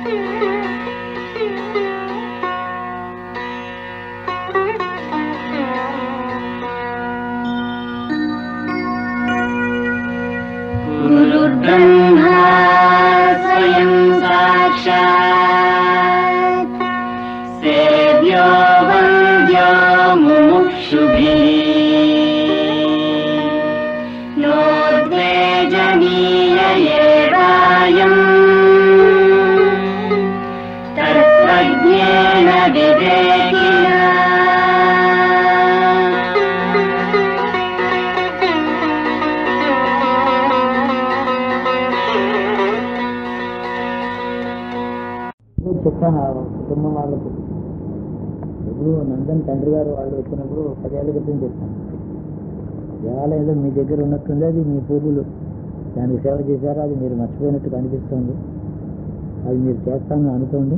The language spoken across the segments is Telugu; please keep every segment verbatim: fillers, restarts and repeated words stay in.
गुरुर्ब्रह्मा स्वयं साक्षात् सेव्यो वन्द्यो मुमुक्षुभिः नोद्वेजनीय एवायम् तत्त्वज्ञेन विवेकिना। చెప్పాను కుటుంబం వాళ్ళకు. ఇప్పుడు నందన్ తండ్రి గారు వాళ్ళు వచ్చినప్పుడు పదేళ్ల క్రితం చెప్పాను, దేవాలయంలో మీ దగ్గర ఉన్నట్టుంది, అది మీ పూర్వులు దానికి సేవ చేశారో అది మీరు మర్చిపోయినట్టు కనిపిస్తుంది, అది మీరు చేస్తాను అనుకోండి,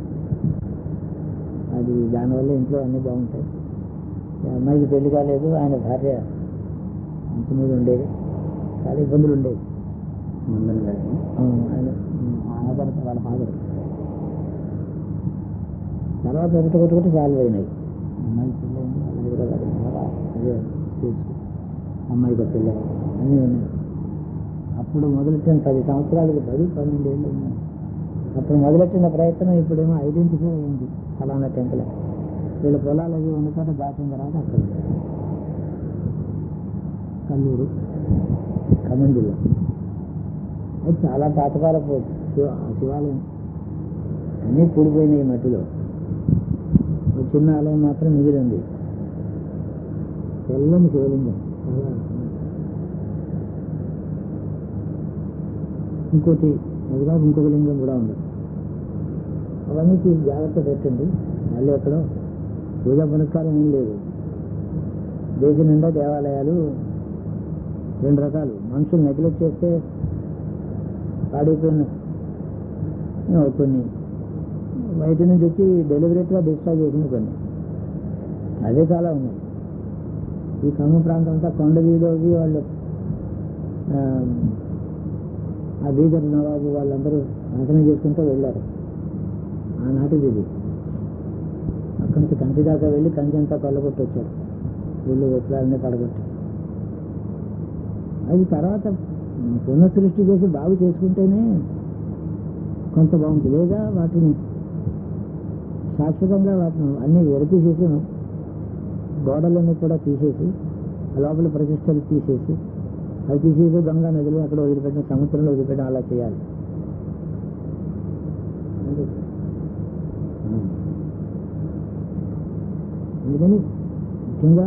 అది దానివల్ల ఇంట్లో అన్నీ బాగుంటాయి. అమ్మాయికి పెళ్లి కాలేదు, ఆయన భార్య మంచి మీద ఉండేది, చాలా ఇబ్బందులు ఉండేది. ఆయన ఆధార వాళ్ళ ఫాదర్ తర్వాత ఒకటి ఒకటి ఒకటి సాల్వ్ అయినాయి. అమ్మాయి పెళ్ళైంది, వాళ్ళ దగ్గర అదే స్టేట్స్ అమ్మాయికి పెళ్ళి అన్నీ ఉన్నాయి. అప్పుడు మొదలెట్టిన పది సంవత్సరాలకు పది పన్నెండు ఏళ్ళు ఉన్నాయి. అప్పుడు మొదలెట్టిన ప్రయత్నం ఇప్పుడేమో ఐడెంటిఫై అయింది, ఫలానా టెంపుల్ వీళ్ళ పొలాలు అవి ఉన్న చోట దాటిన తర్వాత అక్కడ కల్లూరు ఖమ్మం జిల్లా. అది చాలా పాతకాలపు శివ శివాలయం, అన్నీ కూడిపోయినాయి మట్టిలో. చిన్న ఆలయం మాత్రం మిగిలి ఉంది, తెల్లని శివలింగం. ఇంకోటి ఎదుగా ఇంకొక లింగం కూడా ఉంది. అవన్నీ తీసి జాగ్రత్త పెట్టండి. మళ్ళీ ఎక్కడో పూజా పునస్కారం ఏం లేదు. దేశం నిండా దేవాలయాలు రెండు రకాలు. మనుషులు నెగ్లెక్ట్ చేస్తే పాడైపోయిన కొన్ని, బయట నుంచి వచ్చి డెలిబరేట్గా డిస్ట్రాయ్ చేసిన కొన్ని, అదే చాలా ఉన్నాయి. ఈ ఖమ్మం ప్రాంతం అంతా కొండ వీడియోకి వాళ్ళు ఆ బీదర్ నవాబు వాళ్ళందరూ నాశనం చేసుకుంటూ వెళ్ళారు. ఆనాటిది ఇది. అక్కడి నుంచి కంచి దాకా వెళ్ళి కంచి అంతా కొల్లగొట్టి వచ్చారు, వీళ్ళు విప్లవాలన్నీ పడగొట్టి. అది తర్వాత పునఃసృష్టి చేసి బాగు చేసుకుంటేనే కొంత బాగుంటుంది. లేదా వాటిని శాశ్వతంగా వాటిని అన్నీ విడతీసేసి గోడలన్నీ కూడా తీసేసి లోపల ప్రతిష్టలు తీసేసి అవి తీసేసి గంగా నదిలో అక్కడ వదిలిపెట్టిన సముద్రంలో వదిలిపెట్టడం అలా చేయాలి. అందుకని ముఖ్యంగా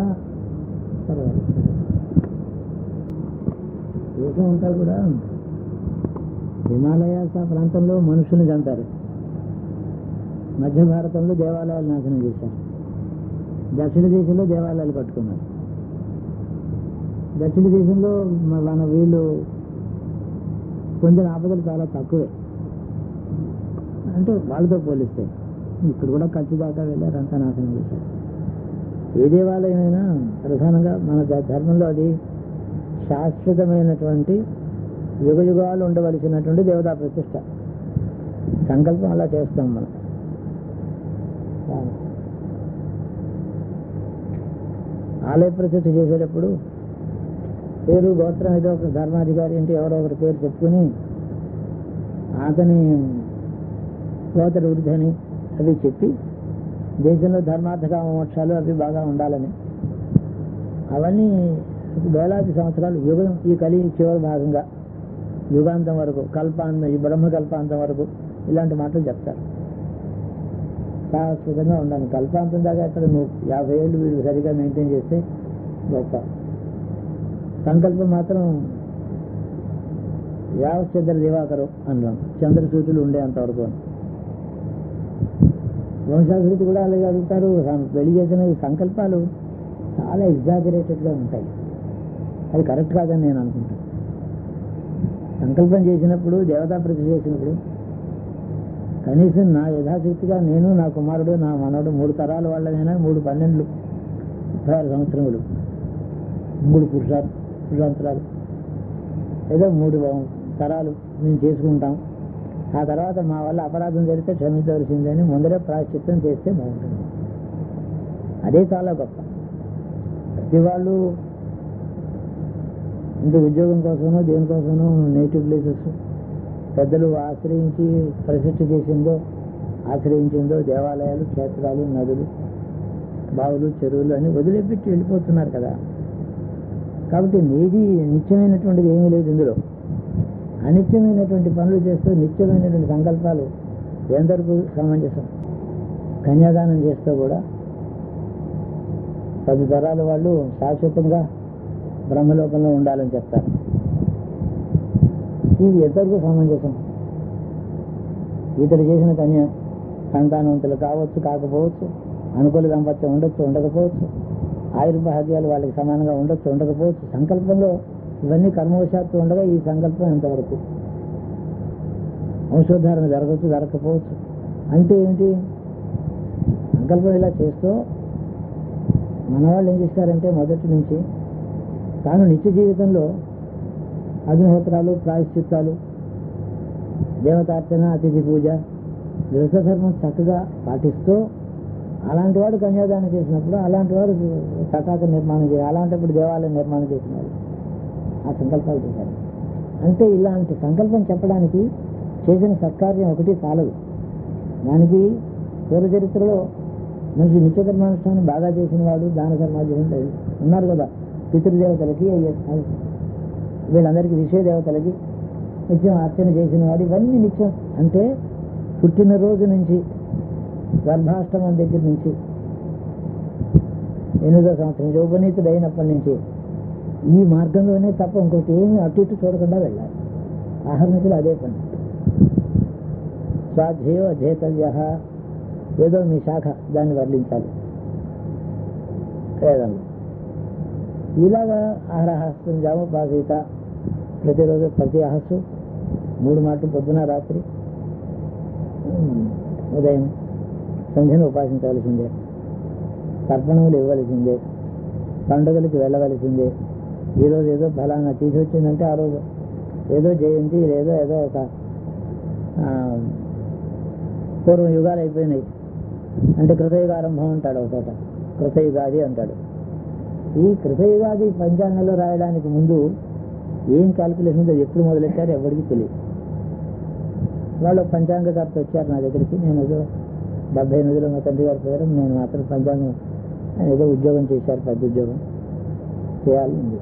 దేశం అంతా కూడా హిమాలయాస్ ఆ ప్రాంతంలో మనుషుల్ని చంపారు, మధ్య భారతంలో దేవాలయాలు నాశనం చేశారు, దక్షిణ దేశంలో దేవాలయాలు కట్టుకున్నారు. దక్షిణ దేశంలో మన వీళ్ళు పొందిన ఆపదలు చాలా తక్కువే, అంటే వాళ్ళతో పోలిస్తే. ఇక్కడ కూడా ఖర్చు దాకా వెళ్ళారు, అంతా నాశనం చేశారు. ఏ దేవాలయమైనా ప్రధానంగా మన ధర్మంలో అది శాశ్వతమైనటువంటి యుగ యుగాలు ఉండవలసినటువంటి దేవతా ప్రతిష్ట. సంకల్పం అలా చేస్తాం మనం. ఆలయ ప్రతిష్ఠ చేసేటప్పుడు పేరు గోత్రం ఏదో ఒక ధర్మాధికారి అంటే ఎవరో ఒకరి పేరు చెప్పుకుని అతని గోత్ర వృద్ధని అవి చెప్పి దేశంలో ధర్మార్థకామ మోక్షాలు అవి బాగా ఉండాలని, అవన్నీ వేలాది సంవత్సరాలు యుగం ఈ కలి చివరి భాగంగా యుగాంతం వరకు కల్పాంతం ఈ బ్రహ్మ కల్పాంతం వరకు ఇలాంటి మాటలు చెప్తారు. శాశ్వతంగా ఉండాలి. కల్పాంతం దాకా ఎక్కడ నువ్వు యాభై ఏళ్ళు వీళ్ళు సరిగా మెయింటైన్ చేస్తే గొప్ప. సంకల్పం మాత్రం యావశ్చంద్ర దివాకరు అన్నాం, చంద్రసూర్యులు ఉండే అంతవరకు. వంశాభివృద్ధి కూడా అలాగే అడుగుతారు. పెళ్లి చేసిన ఈ సంకల్పాలు చాలా ఎగ్జాజరేటెడ్గా ఉంటాయి. అది కరెక్ట్ కాదని నేను అనుకుంటాను. సంకల్పం చేసినప్పుడు దేవతా ప్రతిష్ఠ చేసినప్పుడు కనీసం నా యథాశక్తిగా నేను నా కుమారుడు నా మనవడు మూడు తరాల వాళ్ళమైనా మూడు పన్నెండు ముప్పై ఆరు సంవత్సరములు మూడు పురుషా పురుషాంతరాలు ఏదో మూడు తరాలు మేము చేసుకుంటాం ఆ తర్వాత మా వల్ల అపరాధం జరిగితే క్షమించవలసిందని ముందరే ప్రాయశ్చిత్తం చేస్తే బాగుంటుంది. అదే చాలా గొప్ప. ప్రతి వాళ్ళు ఇంత ఉద్యోగం కోసమో దేనికోసమో నేటివ్ ప్లేసెస్ పెద్దలు ఆశ్రయించి ప్రతిష్ఠ చేసిందో ఆశ్రయించిందో దేవాలయాలు, క్షేత్రాలు, నదులు, బావులు, చెరువులు అని వదిలిపెట్టి వెళ్ళిపోతున్నారు కదా. కాబట్టి నీది నిత్యమైనటువంటిది ఏమీ లేదు ఇందులో. అనిత్యమైనటువంటి పనులు చేస్తూ నిత్యమైనటువంటి సంకల్పాలు ఎంతవరకు సమంజసం? కన్యాదానం చేస్తూ కూడా పది తరాల వాళ్ళు శాశ్వతంగా బ్రహ్మలోకంలో ఉండాలని చెప్తారు. ఇది ఎంతవరకు సమంజసం? ఇతడు చేసిన కన్య సంతానవంతులు కావచ్చు, కాకపోవచ్చు, అనుకూల దాంపత్యం ఉండొచ్చు, ఉండకపోవచ్చు, ఆయుర్భాగ్యాలు వాళ్ళకి సమానంగా ఉండొచ్చు, ఉండకపోవచ్చు. సంకల్పంలో ఇవన్నీ కర్మవశాత్తు ఉండగా ఈ సంకల్పం ఎంతవరకు? వంశోద్ధారణ జరగవచ్చు, జరగకపోవచ్చు. అంటే ఏమిటి? సంకల్పం ఇలా చేస్తూ మన వాళ్ళు ఏం చేస్తారంటే మొదటి నుంచి తాను నిత్య జీవితంలో అగ్నిహోత్రాలు, ప్రాయశ్చిత్తాలు, దేవతార్చన, అతిథి పూజ, గృహధర్మం చక్కగా పాటిస్తూ అలాంటి వాడు కన్యాదానం చేసినప్పుడు అలాంటి వాడు తటాక నిర్మాణం చేయాలి, అలాంటప్పుడు దేవాలయం నిర్మాణం చేసినాడు. ఆ సంకల్పాలు చేశారు. అంటే ఇలాంటి సంకల్పం చెప్పడానికి చేసిన సత్కార్యం ఒకటి చాలదు. దానికి పూర్వ చరిత్రలో మనిషి నిత్యకర్మానుష్ఠానం బాగా చేసిన వాడు, దాన ధర్మాధ్యక్షులు ఉన్నారు కదా. పితృదేవతలకి, వీళ్ళందరికీ విషయ దేవతలకి నిత్యం అర్చన చేసిన వాడు. ఇవన్నీ నిత్యం అంటే పుట్టినరోజు నుంచి గర్భాష్టమం దగ్గర నుంచి ఎనిమిదో సంవత్సరం యౌవనీతుడు అయినప్పటి నుంచి ఈ మార్గంలోనే తప్ప ఇంకోటి ఏమి అటు ఇటు చూడకుండా వెళ్ళాలి. ఆహర్నికులు అదే పని. స్వాధ్యేయో అధ్యేతవ్య, ఏదో మీ శాఖ దాన్ని వర్ణించాలి వేదంలో. ఇలాగా ఆహారహస్తం జామోపాసీత, ప్రతిరోజు ప్రతి అహస్సు మూడు మాటలు పొద్దున రాత్రి ఉదయం సంధ్యను ఉపాసించవలసిందే, తర్పణములు ఇవ్వవలసిందే, పండుగలకి వెళ్ళవలసిందే. ఈరోజు ఏదో ఫలానా తీసి వచ్చిందంటే ఆ రోజు ఏదో జయంతి, లేదో ఏదో ఒక పూర్వం యుగాలు అయిపోయినాయి అంటే కృతయుగ ఆరంభం అంటాడు ఒక చోట, కృతయుగాది అంటాడు. ఈ కృతయుగాది పంచాంగంలో రాయడానికి ముందు ఏం క్యాల్కులేషన్ అది ఎప్పుడు మొదలెట్టారో ఎవరికి తెలియదు. వాళ్ళు పంచాంగకర్త వచ్చారు నా దగ్గరికి. నేను ఏదో డెబ్బై ఎనిమిదిలో మా తండ్రి గారి పేరు, నేను మాత్రం పంచాంగం ఏదో ఉద్యోగం చేశారు, పెద్ద ఉద్యోగం చేయాలి ఉంది.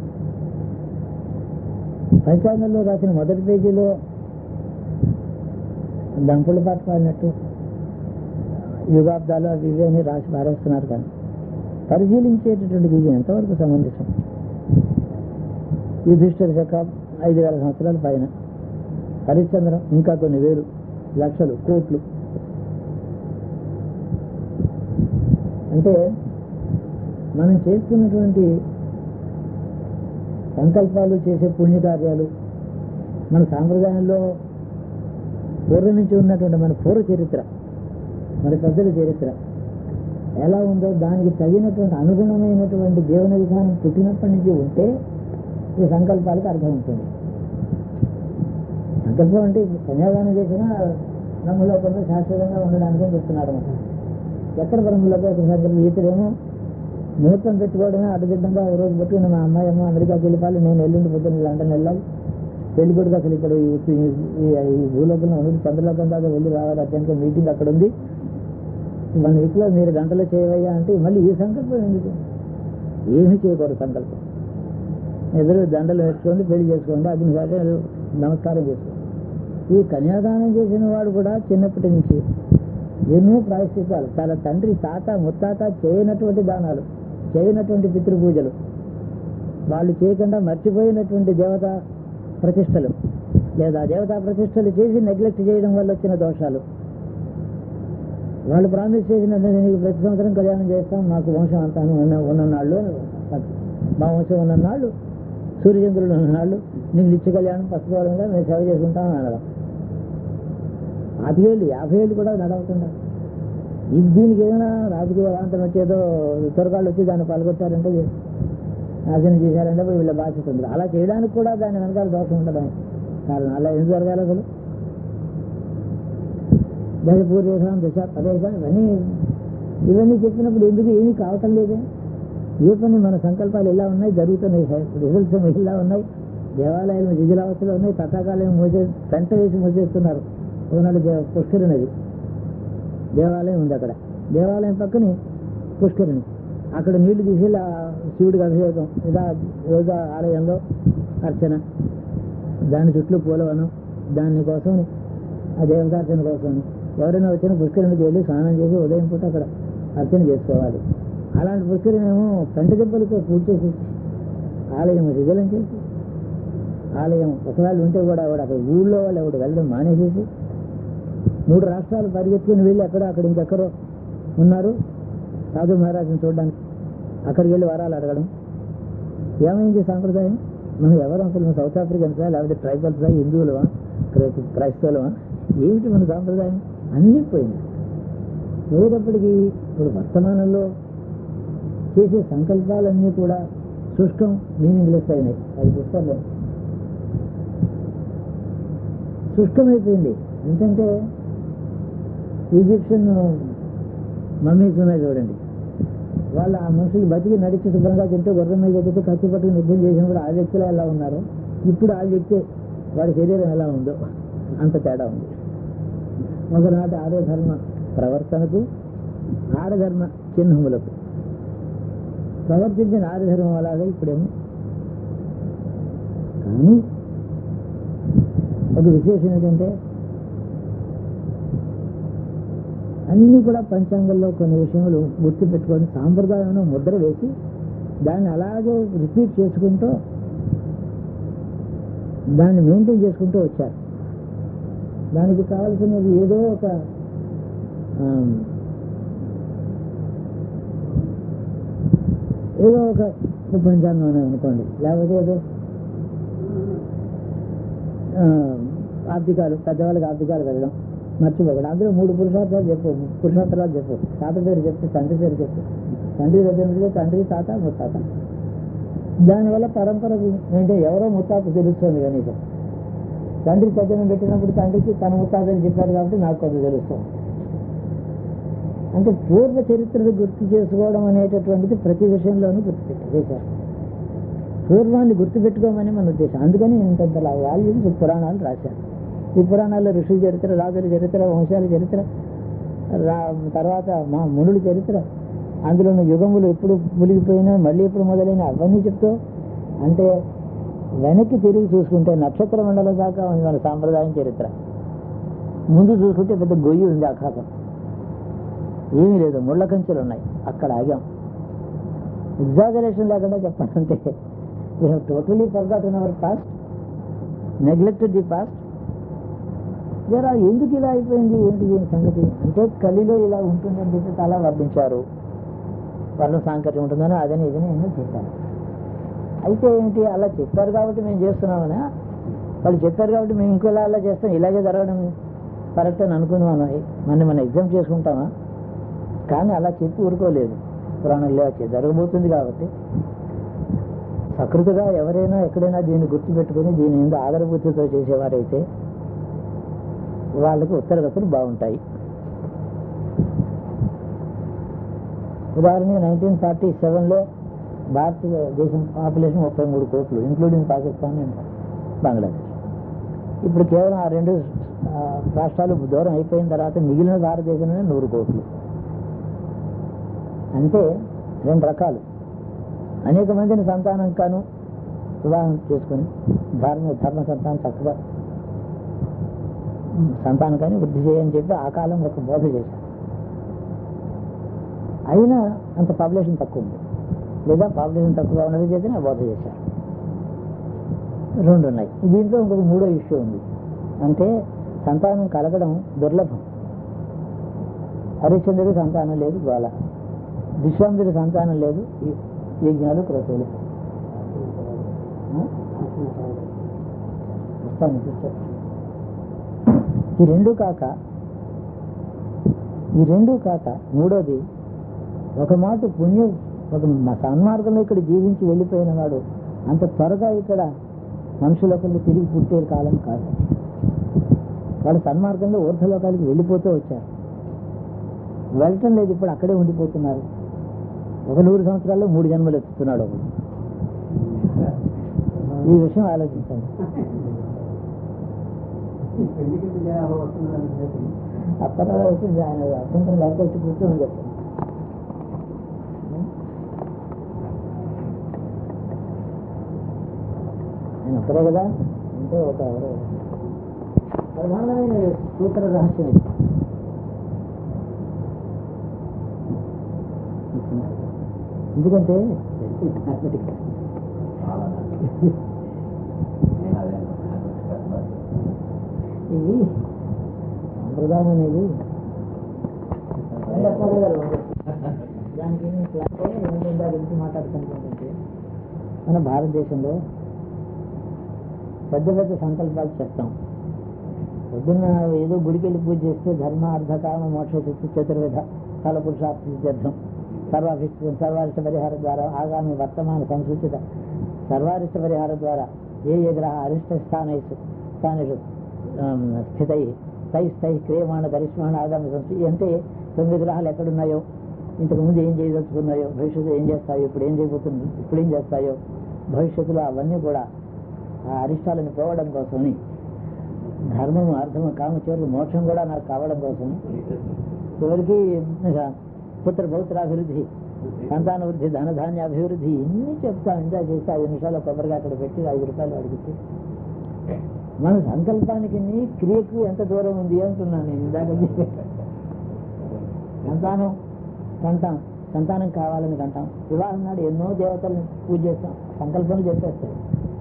పంచాంగంలో రాసిన మొదటి పేజీలో దంపుల పాట పాడినట్టు యుగాబ్దాలు అవి ఇవి అని రాసి పారేస్తున్నారు. కానీ పరిశీలించేటటువంటిది ఇది ఎంతవరకు సమంజసం? యుధిష్ఠిర శకం ఐదు వేల సంవత్సరాల పైన, హరిశ్చంద్రం ఇంకా కొన్ని వేలు, లక్షలు, కోట్లు. అంటే మనం చేస్తున్నటువంటి సంకల్పాలు, చేసే పుణ్యకార్యాలు, మన సాంప్రదాయంలో పూర్వం నుంచి ఉన్నటువంటి మన పూర్వ చరిత్ర, మన పెద్దల చరిత్ర ఎలా ఉందో దానికి తగినటువంటి అనుగుణమైనటువంటి జీవన విధానం పుట్టినప్పటి నుంచి ఉంటే ఈ సంకల్పాలకు అర్థం ఉంటుంది. సంకల్పం అంటే కన్యాదానం చేసినా బ్రహ్మలోకంలో శాశ్వతంగా ఉండడానికి చెప్తున్నారు అన్నమాట. ఎక్కడ బ్రహ్మలోకం ఒక సంకల్పం? ఈతడేమో ముహూర్తం పెట్టుకోవడమే అడ్డదిడ్డంగా ఒక రోజు పెట్టుకుని మా అమ్మాయి అమ్మ అమెరికాకి వెళ్ళిపోవాలి, నేను ఎల్లుండి పొద్దున్న లండన్ వెళ్ళాలి, పెళ్లి కొడుకు అసలు ఇక్కడ ఈ భూలోకంలో ఉండదు, చంద్రలోకం దాకా వెళ్ళి రావాలి, అత్యంత మీటింగ్ అక్కడ ఉంది, వన్ వీక్లో మీరు గంటలో చేయవయ్యా అంటే మళ్ళీ ఈ సంకల్పం ఎందుకు? ఏమీ చేయకూడదు సంకల్పం. ఎదురు దండలు వేసుకోండి, పెళ్లి చేసుకోండి, అగ్ని శాఖ నమస్కారం చేసుకోండి. ఈ కన్యాదానం చేసిన వాడు కూడా చిన్నప్పటి నుంచి ఎన్నో ప్రాయశ్చిత్తాలు, చాలా తండ్రి తాత ముత్తాత చేయనటువంటి దానాలు, చేయనటువంటి పితృపూజలు, వాళ్ళు చేయకుండా మర్చిపోయినటువంటి దేవతా ప్రతిష్టలు, లేదా దేవతా ప్రతిష్టలు చేసి నెగ్లెక్ట్ చేయడం వల్ల వచ్చిన దోషాలు. వాళ్ళు ప్రామిస్ చేసినట్టు నీకు ప్రతి సంవత్సరం కళ్యాణం చేస్తాం, మాకు వంశం అంతా ఉన్న ఉన్ననాళ్ళు, మా వంశం ఉన్ననాళ్ళు, సూర్యచంద్రులు ఉన్ననాళ్ళు నీకు నిత్య కళ్యాణం పసుకోవడంగా మేము సేవ చేసుకుంటామని అనడం. పాతికేళ్ళు యాభై ఏళ్ళు కూడా నడవకుండా ఇది దీనికి ఏదైనా రాజకీయ వాంతం వచ్చేదో త్వరగాళ్ళు వచ్చి దాన్ని పాల్గొట్టారంటే నాశనం చేశారంటే వీళ్ళ బాధ్యత ఉంది. అలా చేయడానికి కూడా దాని వెనకాల దోషం ఉండడం కారణం. అలా ఎందుకు జరగాలి? అసలు దశ పూర్వేషాం దశ పదేషాం ఇవన్నీ ఇవన్నీ చెప్పినప్పుడు ఎందుకు ఏమీ కావటం లేదే? ఏ పని మన సంకల్పాలు ఎలా ఉన్నాయి, జరుగుతున్నాయి, రిజల్ట్స్ ఏమో ఇలా ఉన్నాయి. దేవాలయాలు శిథిలావస్థలో ఉన్నాయి, తటాకాలయం మోసే పెంట వేసి మోసేస్తున్నారు. ఒకనాడు పుష్కరిణి దేవాలయం ఉంది, అక్కడ దేవాలయం పక్కనే పుష్కరిణి. అక్కడ నీళ్లు తీసుకెళ్ళి ఆ శివుడికి అభిషేకం, ఇలా రోజు ఆలయంలో అర్చన, దాని చుట్టూ పూలవనం, దాని కోసం ఆ దేవతార్చన కోసం ఎవరైనా వచ్చిన పుష్కరిణికి వెళ్ళి స్నానం చేసి ఉదయం పూట అక్కడ అర్చన చేసుకోవాలి. అలాంటి పుష్కరిణి ఏమో పెంట దెబ్బలతో పూర్తి చేసేసి ఆలయం శిథిలం చేసి, ఆలయం ఒకవేళ ఉంటే కూడా ఆవిడ అక్కడ ఊళ్ళో వాళ్ళు ఆవిడ వెళ్ళడం మానేసేసి మూడు రాష్ట్రాలు పరిగెత్తుకుని వెళ్ళి అక్కడ అక్కడ ఇంకెక్కడో ఉన్నారు సాధు మహారాజుని చూడడానికి, అక్కడికి వెళ్ళి వరాలు అడగడం. ఏమైంది సాంప్రదాయం? మనం ఎవరు అసలు మన సౌత్ ఆఫ్రికన్సా, లేకపోతే ట్రైబల్సా, హిందువులవా, క్రైస్తవులవా, ఏమిటి మన సాంప్రదాయం? అన్నీ పోయింది. పోయేటప్పటికీ ఇప్పుడు వర్తమానంలో చేసే సంకల్పాలన్నీ కూడా శుష్కం, మీనింగ్లెస్ అయినాయి. అది పుస్తకంలో శుష్కమైపోయింది. ఏంటంటే ఈజిప్షియన్ మమ్మీస్ ఉన్నాయి చూడండి, వాళ్ళు ఆ మనుషులు బతికి నడిచి శుభ్రంగా తింటూ గుర్రం మీద ఎక్కితే కత్తి పట్టుకుని యుద్ధం చేసినప్పుడు ఆ వ్యక్తులు ఎలా ఉన్నారు, ఇప్పుడు ఆ వ్యక్తే వాడి శరీరం ఎలా ఉందో అంత తేడా ఉంది. ఒకనాటి ఆర్యధర్మ ప్రవర్తనకు, ఆడధర్మ చిహ్నములకు ప్రవర్తించిన ఆర్యధర్మం అలాగా ఇప్పుడేమో. కానీ ఒక విశేషం ఏంటంటే అన్నీ కూడా పంచాంగంలో కొన్ని విషయాలు గుర్తు పెట్టుకొని సాంప్రదాయంలో ముద్ర వేసి దాన్ని అలాగే రిపీట్ చేసుకుంటూ దాన్ని మెయింటైన్ చేసుకుంటూ వచ్చారు. దానికి కావాల్సినది ఏదో ఒక ఏదో ఒక పంచాంగం అని అనుకోండి, లేకపోతే ఏదో ఆర్థికాలు, పెద్దవాళ్ళకి ఆర్థికాలు వెళ్ళడం మర్చిపోకూడదు. అందులో మూడు పురుషార్థాలు చెప్పు, పురుషార్థాలు చెప్పు, తాత పేరు చెప్పు, తండ్రి పేరు చెప్పు. తండ్రి దగ్గర తండ్రి, తాత, ముత్తాత. దానివల్ల పరంపరకు ఏంటంటే ఎవరో ముత్తాత తెలుస్తుంది. కనీసం తండ్రి తజ్జనం పెట్టినప్పుడు తండ్రికి తన ముత్తాతని చెప్పాడు కాబట్టి నాకు కొంత తెలుస్తుంది. అంటే పూర్వ చరిత్రను గుర్తు చేసుకోవడం అనేటటువంటిది ప్రతి విషయంలోనూ గుర్తుపెట్టి చేశారు. పూర్వాన్ని గుర్తుపెట్టుకోమని మన ఉద్దేశం. అందుకని ఇంతంత వాల్యూమ్స్ పురాణాలు రాశారు. ఈ పురాణాల్లో ఋషుల చరిత్ర, రాజుల చరిత్ర, వంశాల చరిత్ర, రా తర్వాత మా మునుల చరిత్ర, అందులోని యుగములు ఎప్పుడు మునిగిపోయినా మళ్ళీ ఎప్పుడు మొదలైన అవన్నీ చెప్తూ, అంటే వెనక్కి తిరిగి చూసుకుంటే నక్షత్ర మండలం దాకా ఉంది మన సాంప్రదాయం చరిత్ర. ముందు చూసుకుంటే పెద్ద గొయ్యి ఉంది, ఆకాశం ఏమీ లేదు, ముళ్ళ కంచెలు ఉన్నాయి, అక్కడ ఆగాం. ఎగ్జాజరేషన్ లేకుండా చెప్పాలంటే we have totally forgotten our past, neglected the past. జరా ఎందుకు ఇలా అయిపోయింది, ఏంటి దీని సంగతి అంటే కలిలో ఇలా ఉంటుందని చెప్పి చాలా వర్ణించారు. వర్ణ సాంకర్యం ఉంటుందని అదని ఇదని ఎన్నో చేశారు. అయితే ఏమిటి, అలా చెప్పారు కాబట్టి మేము చేస్తున్నామనా, వాళ్ళు చెప్పారు కాబట్టి మేము ఇంకోలా అలా చేస్తాం, ఇలాగే జరగడం కరెక్ట్ అని అనుకుని మనం మన మనం ఎగ్జామ్ చేసుకుంటామా? కానీ అలా చెప్పి ఊరుకోలేదు. పురాణంలో వచ్చే జరగబోతుంది కాబట్టి సకృతిగా ఎవరైనా ఎక్కడైనా దీన్ని గుర్తుపెట్టుకుని దీని మీద ఆదరబుద్ధితో చేసేవారైతే వాళ్ళకి ఉత్తరగతులు బాగుంటాయి. ఉదాహరణకి నైన్టీన్ ఫార్టీ సెవెన్లో భారతదేశం పాపులేషన్ ముప్పై మూడు కోట్లు ఇంక్లూడింగ్ పాకిస్తాన్ అండ్ బంగ్లాదేశ్. ఇప్పుడు కేవలం ఆ రెండు రాష్ట్రాలు దూరం అయిపోయిన తర్వాత మిగిలిన భారతదేశంలోనే నూరు కోట్లు. అంటే రెండు రకాలు, అనేక మందిని సంతానం కాను వివాహం చేసుకొని ధర్మ ధర్మ సంతానం చక్కగా సంతానం కానీ వృద్ధి చేయని చెప్పి ఆ కాలం ఒక బోధ చేశారు. అయినా అంత పాపులేషన్ తక్కువ ఉంది, లేదా పాపులేషన్ తక్కువగా ఉన్నది చేతనే బోధ చేశారు. రెండు ఉన్నాయి. దీంట్లో ఇంకొక మూడో ఇష్యూ ఉంది. అంటే సంతానం కలగడం దుర్లభం. హరిశ్చంద్రుడి సంతానం లేదు, జ్వాల విశ్వామిత్రుడి సంతానం లేదు, యజ్ఞాలు క్రతువులు. ఈ రెండు కాక ఈ రెండు కాక మూడోది ఒక మాట పుణ్యం, ఒక సన్మార్గంలో ఇక్కడ జీవించి వెళ్ళిపోయిన వాడు అంత త్వరగా ఇక్కడ మనుషులకు తిరిగి పుట్టే కాలం కాదు. వాళ్ళు సన్మార్గంలో ఊర్ధలోకాలకు వెళ్ళిపోతూ వచ్చారు. వెళ్ళటం లేదు, ఇప్పుడు అక్కడే ఉండిపోతున్నారు. ఒక నూరు సంవత్సరాల్లో మూడు జన్మలు ఎత్తుతున్నాడు ఒకడు. ఈ విషయం ఆలోచించండి. అప్పట్లో వచ్చింది ఆయన అత్యంతం లేకపోతే కూర్చోమని చెప్తాను. ఆయన ఒక్కడే కదా, అంటే ఒక ప్రధానమైన సూత్ర రహస్యం ఇది. ఎందుకంటే ఇవి సంప్రదాయం అనేది దానికి దాని గురించి మాట్లాడుతుంటే మన భారతదేశంలో పెద్ద పెద్ద సంకల్పాలు చెప్తాం. పొద్దున్న ఏదో గుడికి వెళ్ళి పూజ చేస్తే ధర్మ అర్థ కామ మోక్ష చతుర్విధ కాల పురుషార్థ సిద్ధార్థం సర్వాభిష్ట సర్వారిష్ట పరిహార ద్వారా ఆగామి వర్తమాన సంసూచిత సర్వారిష్ట పరిహార ద్వారా ఏ ఏ గ్రహ అరిష్ట స్థానైసు స్థానిషు స్థితై స్థై స్థై క్రియమాణ గరిష్మాణ ఆగామి సంస్కృతి అంటే తొమ్మిది గ్రహాలు ఎక్కడున్నాయో, ఇంతకుముందు ఏం చేయదలుచుకున్నాయో, భవిష్యత్తులో ఏం చేస్తాయో, ఇప్పుడు ఏం చేయబోతుంది, ఇప్పుడు ఏం చేస్తాయో, భవిష్యత్తులో అవన్నీ కూడా ఆ అరిష్టాలను పోవడం కోసమని, ధర్మము అర్థము కామ చివరికి మోక్షం కూడా నాకు కావడం కోసం, చివరికి పుత్ర పౌత్రాభివృద్ధి, సంతాన వృద్ధి, ధనధాన్య అభివృద్ధి ఇన్ని చెప్తాం. ఇంత చేస్తే ఐదు నిమిషాలు కొబ్బరిగా అక్కడ పెట్టి ఐదు రూపాయలు అడిగితే మన సంకల్పానికి క్రియకు ఎంత దూరం ఉంది అంటున్నాను నేను ఇందాక. సంతానం కంటాం, సంతానం కావాలని కంటాం. వివాహం నాడు ఎన్నో దేవతలను పూజ చేస్తాం, సంకల్పం చెప్పేస్తాయి.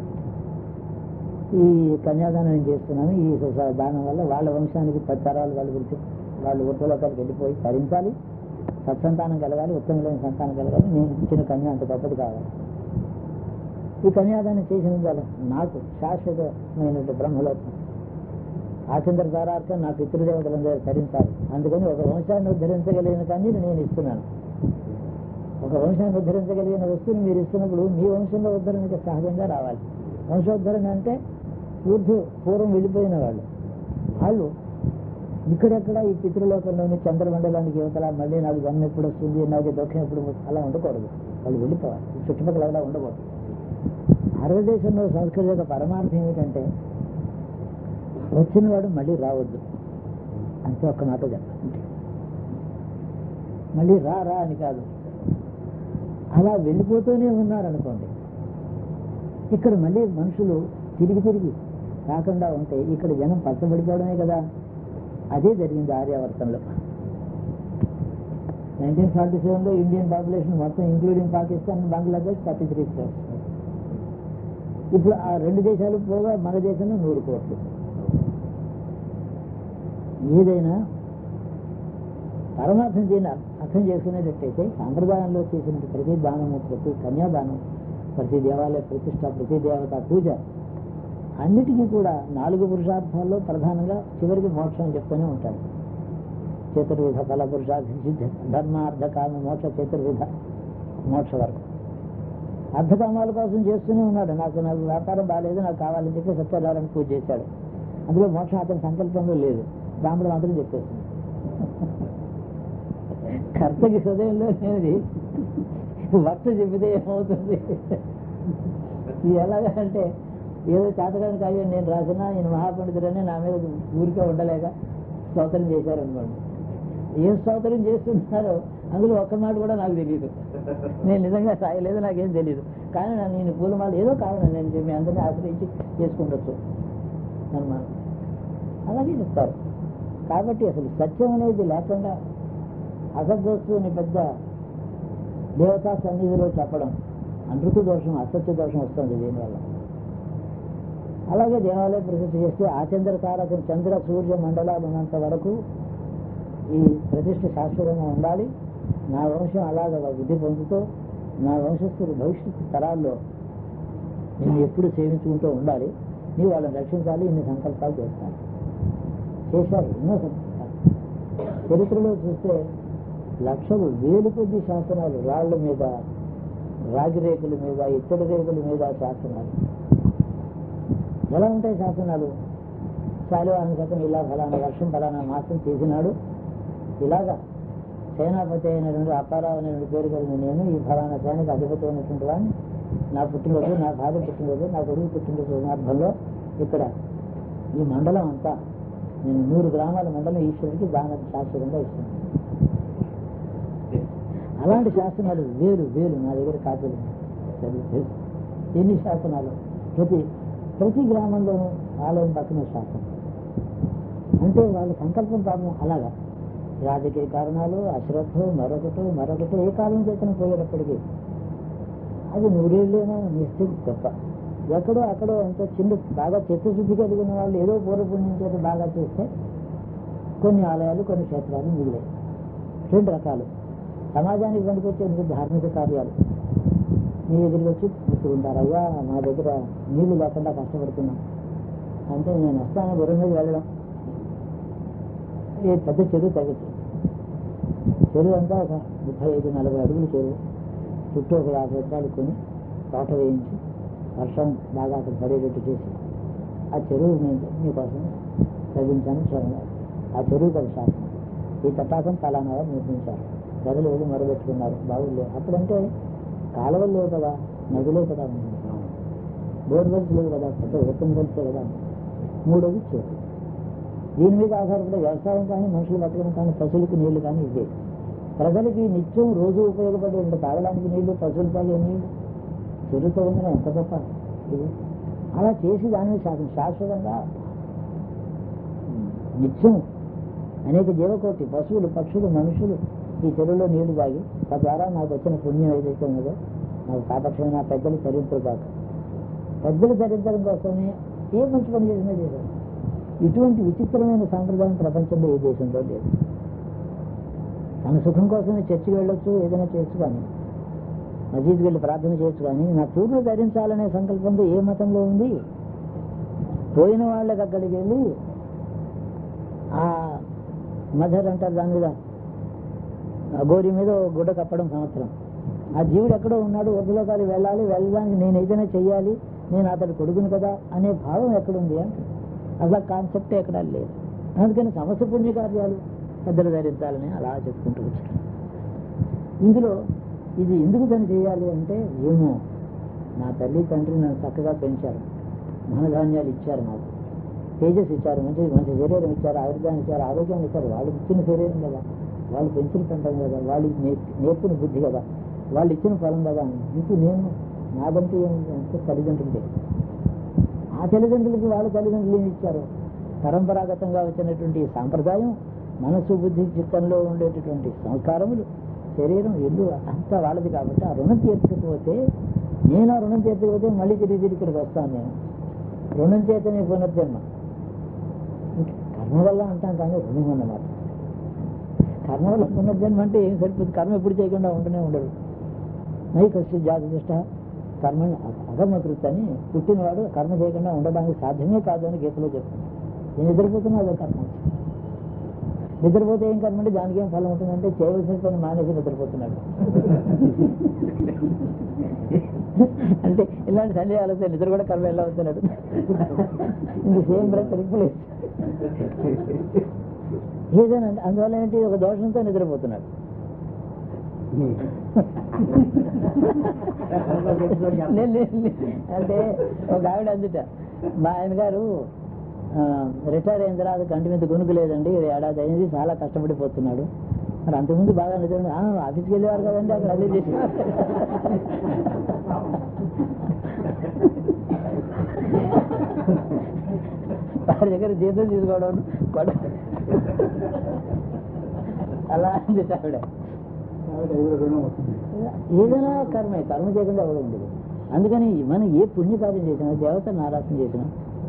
ఈ కన్యాదానం నేను చేస్తున్నాను, ఈ దానం వల్ల వాళ్ళ వంశానికి పది తరాలు వాళ్ళ గురించి వాళ్ళు ఉత్తలోకానికి వెళ్ళిపోయి తరించాలి, సత్సంతానం కలగాలి, ఉత్తమమైన సంతానం కలగాలి, నేను ఇచ్చిన కన్య అంత గొప్పది కావాలి. ఈ కన్యాదానం చేసిన వాళ్ళు నాకు శాశ్వతమైనటువంటి బ్రహ్మలోకం ఆచంద్ర దారార్థం నా పితృదేవతలందరూ తరించాలి. అందుకని ఒక వంశాన్ని ఉద్ధరించగలిగిన కన్యను నేను ఇస్తున్నాను. ఒక వంశాన్ని ఉద్ధరించగలిగిన వస్తువుని మీరు ఇస్తున్నప్పుడు మీ వంశంలో ఉద్ధరణకి సహజంగా రావాలి. వంశోద్ధరణ అంటే ఊర్ధు పూర్వం వెళ్ళిపోయిన వాళ్ళు వాళ్ళు ఇక్కడెక్కడ ఈ పితృలోకంలోని చంద్రమండలానికి యువతల మళ్ళీ నాకు జన్మ ఎప్పుడు వస్తుంది, నాకు దుఃఖం ఎప్పుడు అలా ఉండకూడదు. వాళ్ళు వెళ్ళిపోవాలి, చుట్టుపక్కల కూడా ఉండకూడదు. భారతదేశంలో సంస్కృతి యొక్క పరమార్థం ఏమిటంటే వచ్చిన వాడు మళ్ళీ రావద్దు అంతే. ఒక్క మాట చెప్పండి, మళ్ళీ రా రా అని కాదు. అలా వెళ్ళిపోతూనే ఉన్నారనుకోండి, ఇక్కడ మళ్ళీ మనుషులు తిరిగి తిరిగి రాకుండా ఉంటే ఇక్కడ జనం పచ్చబడిపోవడమే కదా. అదే జరిగింది ఆర్యావర్తంలో. నైన్టీన్ ఫార్టీ సెవెన్లో ఇండియన్ పాపులేషన్ మొత్తం including Pakistan, Bangladesh thirty three crores. ఇప్పుడు ఆ రెండు దేశాలు పోగా మన దేశంలో నూరు కోట్లు. ఏదైనా పరమార్థం దీన్ని అర్థం చేసుకునేటట్టయితే సాంప్రదాయంలో చేసిన ప్రతి దానము, ప్రతి కన్యాదానం, ప్రతి దేవాలయ ప్రతిష్ట, ప్రతి దేవత పూజ అన్నిటికీ కూడా నాలుగు పురుషార్థాల్లో ప్రధానంగా చివరికి మోక్షం చెప్తూనే ఉంటాడు. చతుర్విధ ఫల పురుషార్థ సిద్ధ ధర్మ అర్థ కామ మోక్ష చతుర్విధ మోక్ష వరకు అర్థకామాల కోసం చేస్తూనే ఉన్నాడు. నాకు నాకు వ్యాపారం బాగాలేదు, నాకు కావాలని చెప్పి సత్యనారాయణ పూజ చేశాడు. అందులో మోక్షం అతని సంకల్పంలో లేదు, రాముడు మాత్రం చెప్పేస్తుంది. కర్తకి హృదయంలో లేనిది భక్త చెప్పితే ఏమవుతుంది? ఇది ఎలాగా అంటే ఏదో చేతకాని కావ్యం నేను రాసినా ఈయన మహాపండితుడని నా మీద ఊరికే ఉండలేక స్తోత్రం చేశారనుకోండి. ఏం స్తోత్రం చేస్తున్నారో అందులో ఒక్క మాట కూడా నాకు తెలియదు. నేను నిజంగా రాయలేదు, నాకేం తెలియదు. కానీ నేను పూలమాల ఏదో కారణం నేను మీ అందరినీ ఆశ్రయించి చేసుకుండొచ్చు అనుమానం అలాగే చెప్తారు. కాబట్టి అసలు సత్యం అనేది లేకుండా అసద్వస్తువుని పెద్ద దేవతా సన్నిధిలో చెప్పడం అనృత దోషం, అసత్య దోషం వస్తుంది దీనివల్ల. అలాగే దేవాలయ ప్రతిష్ఠ చేస్తే ఆచంద్ర తారకం చంద్ర సూర్య మండలాలు ఉన్నంత వరకు ఈ ప్రతిష్ఠ శాశ్వతంగా ఉండాలి. నా వంశం అలాగ వృద్ధి పొందుతూ నా వంశస్థులు భవిష్యత్తు తరాల్లో నేను ఎప్పుడు సేవించుకుంటూ ఉండాలి. నీ వాళ్ళని రక్షించాలి. ఇన్ని సంకల్పాలు చేస్తాను, చేశారు ఎన్నో సంకల్పాలు. చరిత్రలో చూస్తే లక్షలు వేలు కొద్ది శాసనాలు, రాళ్ల మీద, రాగి రేకుల మీద, ఇత్తడి రేకుల మీద శాసనాలు. ఎలా ఉంటాయి శాసనాలు? శాలివాహన శకం ఇలా ఫలానా వర్షం ఫలానా మాసం చేసినాడు, ఇలాగా సేనాపతి అయినటువంటి అప్పారావు అనేటువంటి పేరు కలిగిన నేను ఈ ఫలానా సేనకు అధిపతి అయినటువంటి వాడిని, నా పుట్టినరోజు, నా భార్య పుట్టినరోజు, నా కొడుకు పుట్టినరోజు సందర్భంలో ఇక్కడ ఈ మండలం అంతా నేను నూరు గ్రామాల మండలం ఈశ్వరుడికి దాన శాశ్వతంగా ఇస్తున్నాను. అలాంటి శాసనాలు వేలు వేలు నా దగ్గర కాపీలు తెలుసు. ఎన్ని శాసనాలు, ప్రతి ప్రతి గ్రామంలోనూ ఆలయం పక్కన శాసనం. అంటే వాళ్ళ సంకల్పం పాపం అలాగా రాజకీయ కారణాలు, అశ్రద్ధ, మరొకటో మరొకటో ఏ కాలం చేతన పోయేటప్పటికీ అది నూరేళ్ళైనా నిస్తే గొప్ప. ఎక్కడో అక్కడో ఎంతో చిన్న బాగా చిత్తశుద్ధి కలిగిన వాళ్ళు ఏదో పూర్వపుణ్యం చేత బాగా చేస్తే కొన్ని ఆలయాలు, కొన్ని క్షేత్రాలు మిగిలాయి. రెండు రకాలు సమాజానికి పనికొచ్చే ధార్మిక కార్యాలు. మీ దగ్గరికి వచ్చి కూర్చుంటారు, అయ్యా మా దగ్గర నీళ్లు లేకుండా కష్టపడుతున్నాం అంటే నేను వస్తాను, గుర్రం మీద వెళ్ళడం. ఈ పెద్ద చెరువు తగ్గచ్చు, చెరువు అంతా ఒక ముప్పై ఐదు నలభై అడుగులు చెరువు, చుట్టూ ఒక యాభై ఎకరాలు కొని తోట వేయించి వర్షం బాగా అక్కడ పడేటట్టు చేసి ఆ చెరువు నేను మీకోసం తగ్గించాను. ఆ చెరువుకి ఒక శాసనం, ఈ తటాకం ఫలానా నిర్మించారు, ప్రజలు వెళ్ళి మొదలుపెట్టుకున్నారు, బావులు లేవు. అప్పుడంటే కాలువలు లేవు కదా, నదులే కదా, బోర్వెల్స్ లేవు కదా, పెద్ద ఓపెన్ వెల్సే కదా. మూడోది చెరువు. దీని మీద ఆధారపడే వ్యవసాయం కానీ, మనుషులు బతకడం కానీ, పశువులకి నీళ్లు కానీ ఇవే. ప్రజలకి నిత్యం రోజు ఉపయోగపడే తాగడానికి నీళ్లు, పశువులు తాగే నీళ్లు చెరువుతో ఉందని ఎంత గొప్ప ఇది. అలా చేసి దాని శాసనం శాశ్వతంగా నిత్యం అనేక జీవకోటి పశువులు, పక్షులు, మనుషులు ఈ చెరువులో నీళ్లు తాగి తద్వారా నాకు వచ్చిన పుణ్యం ఏదైతే ఉన్నదో నాకు కాపక్షమైన పెద్దలు చరించరు కాక. పెద్దలు చరించడం కోసమే ఏ మంచి పని చేసినా చేశారు. ఇటువంటి విచిత్రమైన సాంప్రదాయం ప్రపంచంలో ఏ దేశంలో లేదు. తన సుఖం కోసమే చర్చికి వెళ్ళొచ్చు, ఏదైనా చేయొచ్చు, కానీ మసీద్కి వెళ్ళి ప్రార్థన చేయొచ్చు, కానీ నా పూర్వులు ధరించాలనే సంకల్పంతో ఏ మతంలో ఉంది? పోయిన వాళ్ళకి అక్కడికి వెళ్ళి ఆ మదర్ అంటారు దాని మీద గోరి మీద గుడ్డ కప్పడం సంవత్సరం. ఆ జీవుడు ఎక్కడో ఉన్నాడు, వద్దులోకాలు వెళ్ళాలి, వెళ్ళడానికి నేను ఏదైనా చెయ్యాలి, నేను అతడు కొడుకును కదా అనే భావం ఎక్కడుంది అంటే అసలు కాన్సెప్టే ఎక్కడా లేదు. అందుకని సమస్త పుణ్యకార్యాలు పెద్దలు ధరించాలని అలా చెప్పుకుంటూ వచ్చారు. ఇందులో ఇది ఎందుకు దాన్ని చేయాలి అంటే, ఏమో నా తల్లి తండ్రి నన్ను చక్కగా పెంచారు, ధనధాన్యాలు ఇచ్చారు, నాకు తేజస్ ఇచ్చారు, మంచి మంచి శరీరం ఇచ్చారు, ఆయుర్దాన్ని ఇచ్చారు, ఆరోగ్యాన్ని ఇచ్చారు. వాళ్ళు ఇచ్చిన శరీరం కదా, వాళ్ళు పెంచిన పంటం కదా, వాళ్ళు నేర్పిన బుద్ధి కదా, వాళ్ళు ఇచ్చిన ఫలం కదా. ఇప్పుడు నేను నాదంటూ ఏమిటంటే తల్లిదండ్రులే. ఆ తల్లిదండ్రులకి వాళ్ళ తల్లిదండ్రులు ఏమి ఇచ్చారు? పరంపరాగతంగా వచ్చినటువంటి సాంప్రదాయం, మనస్సు, బుద్ధి, చిత్తంలో ఉండేటటువంటి సంస్కారములు, శరీరం, ఇల్లు అంతా వాళ్ళది. కాబట్టి ఆ రుణం తీర్చకపోతే, నేను ఆ రుణం తీర్చకపోతే మళ్ళీ తిరిగి తిరిగి ఇక్కడికి వస్తాను. నేను రుణం చేతనే పునర్జన్మ. కర్మ వల్ల అంటాం కానీ రుణం అన్నమాట. కర్మ వల్ల పునర్జన్మ అంటే ఏం సరిపోతుంది? కర్మ ఎప్పుడు చేయకుండా ఉంటూనే ఉండడు. నై కష్ట జాతి దృష్ట కర్మ అగమకృతి అని పుట్టినవాడు కర్మ చేయకుండా ఉండడానికి సాధ్యమే కాదు అని గీతలో చెప్తుంది. నేను నిద్రపోతున్నా అదే కర్మ. నిద్రపోతే ఏం కర్మ అంటే దానికి ఏం ఫలం ఉంటుందంటే చేయవలసిన పని మానేసి నిద్రపోతున్నాడు. అంటే ఇలాంటి సందేహాలు వస్తే నిద్ర కూడా కర్మ ఎలా అవుతున్నాడు. ఇంక సేమ్ బ్రెత్ రిప్లేస్ ఏదైనా. అందువల్ల ఏంటి, ఒక దోషంతో నిద్రపోతున్నాడు. అంటే ఒక ఆవిడ అందుట, మా ఆయన గారు రిటైర్ అయిన తర్వాత కంటి మీద గొనుగు లేదండి, ఏడాది అయింది, చాలా కష్టపడిపోతున్నాడు. మరి అంతకుముందు బాగా నిద్ర ఆఫీస్కి వెళ్ళేవారు కదండి, అక్కడ అదే చేసి వారి దగ్గర జీతం తీసుకోవడం అలా అంది ఆవిడ. ఏదైనా కర్మే, కర్మ చేయకుండా ఎవరు ఉండదు. అందుకని మనం ఏ పుణ్యకార్యం చేసినా, దేవతను ఆరాధన చేసినా,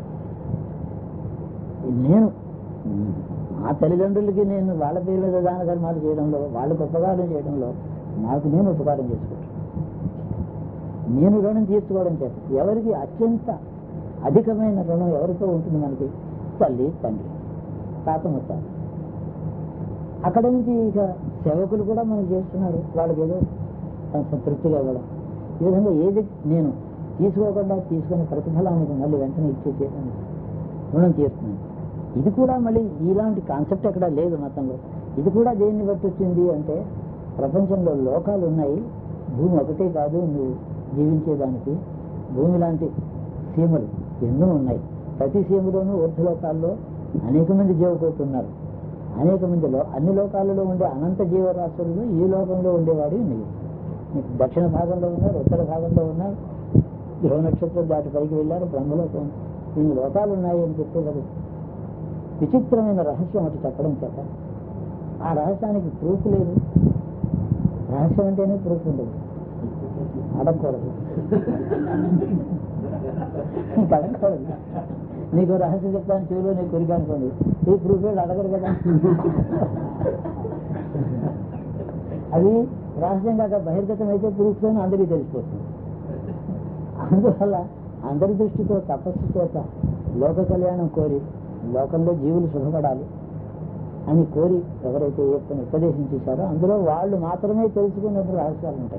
నేను మా తల్లిదండ్రులకి నేను వాళ్ళ పేరు మీద దాన ధర్మాలు చేయడంలో, వాళ్ళకు ఉపకారం చేయడంలో నాకు నేను ఉపకారం చేసుకుంటాను. నేను రుణం తీర్చుకోవడం చేత ఎవరికి అత్యంత అధికమైన రుణం ఎవరితో ఉంటుంది? మనకి తల్లి, తండ్రి, తాత, ముత్తాత. అక్కడ నుంచి ఇక సేవకులు కూడా మనకు చేస్తున్నారు, వాళ్ళకి ఏదో సంతృప్తిగా ఇవ్వడం. ఈ విధంగా ఏది నేను తీసుకోకుండా తీసుకునే ప్రతిఫలానికి మళ్ళీ వెంటనే ఇచ్చేసేదాన్ని రుణం తీరుతున్నాను. ఇది కూడా మళ్ళీ ఇలాంటి కాన్సెప్ట్ ఎక్కడా లేదు మతంలో. ఇది కూడా దేన్ని బట్టి వచ్చింది అంటే ప్రపంచంలో లోకాలు ఉన్నాయి, భూమి ఒకటే కాదు నువ్వు జీవించేదానికి, భూమి లాంటి సీమలు ఎన్నో ఉన్నాయి. ప్రతి సీమలోనూ ఊర్ధ్వలోకాల్లో అనేక మంది జీవకోటి ఉన్నారు. అనేక మందిలో అన్ని లోకాలలో ఉండే అనంత జీవరాశుల్లో ఈ లోకంలో ఉండేవాడు నీవు. నీకు దక్షిణ భాగంలో ఉన్నారు, ఉత్తర భాగంలో ఉన్నారు, గ్రహ నక్షత్రం దాటి పైకి వెళ్ళారు, బ్రహ్మలోకం, ఇన్ని లోకాలు ఉన్నాయి అని చెప్పేది విచిత్రమైన రహస్యం ఒకటి చెప్పడం చేత ఆ రహస్యానికి ప్రూఫ్ లేదు. రహస్యం అంటేనే ప్రూఫ్ ఉండదు, అడగకూడదు, అడగకూడదు. నీకు రహస్యం చెప్తాను చెవిలో నీకు కొరిక అనుకోండి, ఈ ప్రూఫ్ ఏడు అడగరు కదా. అది రహస్యం కాక బహిర్గతం అయితే ప్రూఫ్ అని అందరికీ తెలిసిపోతుంది. అందువల్ల అందరి దృష్టితో తపస్సు చేత లోక కళ్యాణం కోరి లోకంలో జీవులు సుఖపడాలి అని కోరి ఎవరైతే ఏర్పని ఉపదేశం చేశారో అందులో వాళ్ళు మాత్రమే తెలుసుకున్నట్టు రహస్యాలు ఉంటాయి.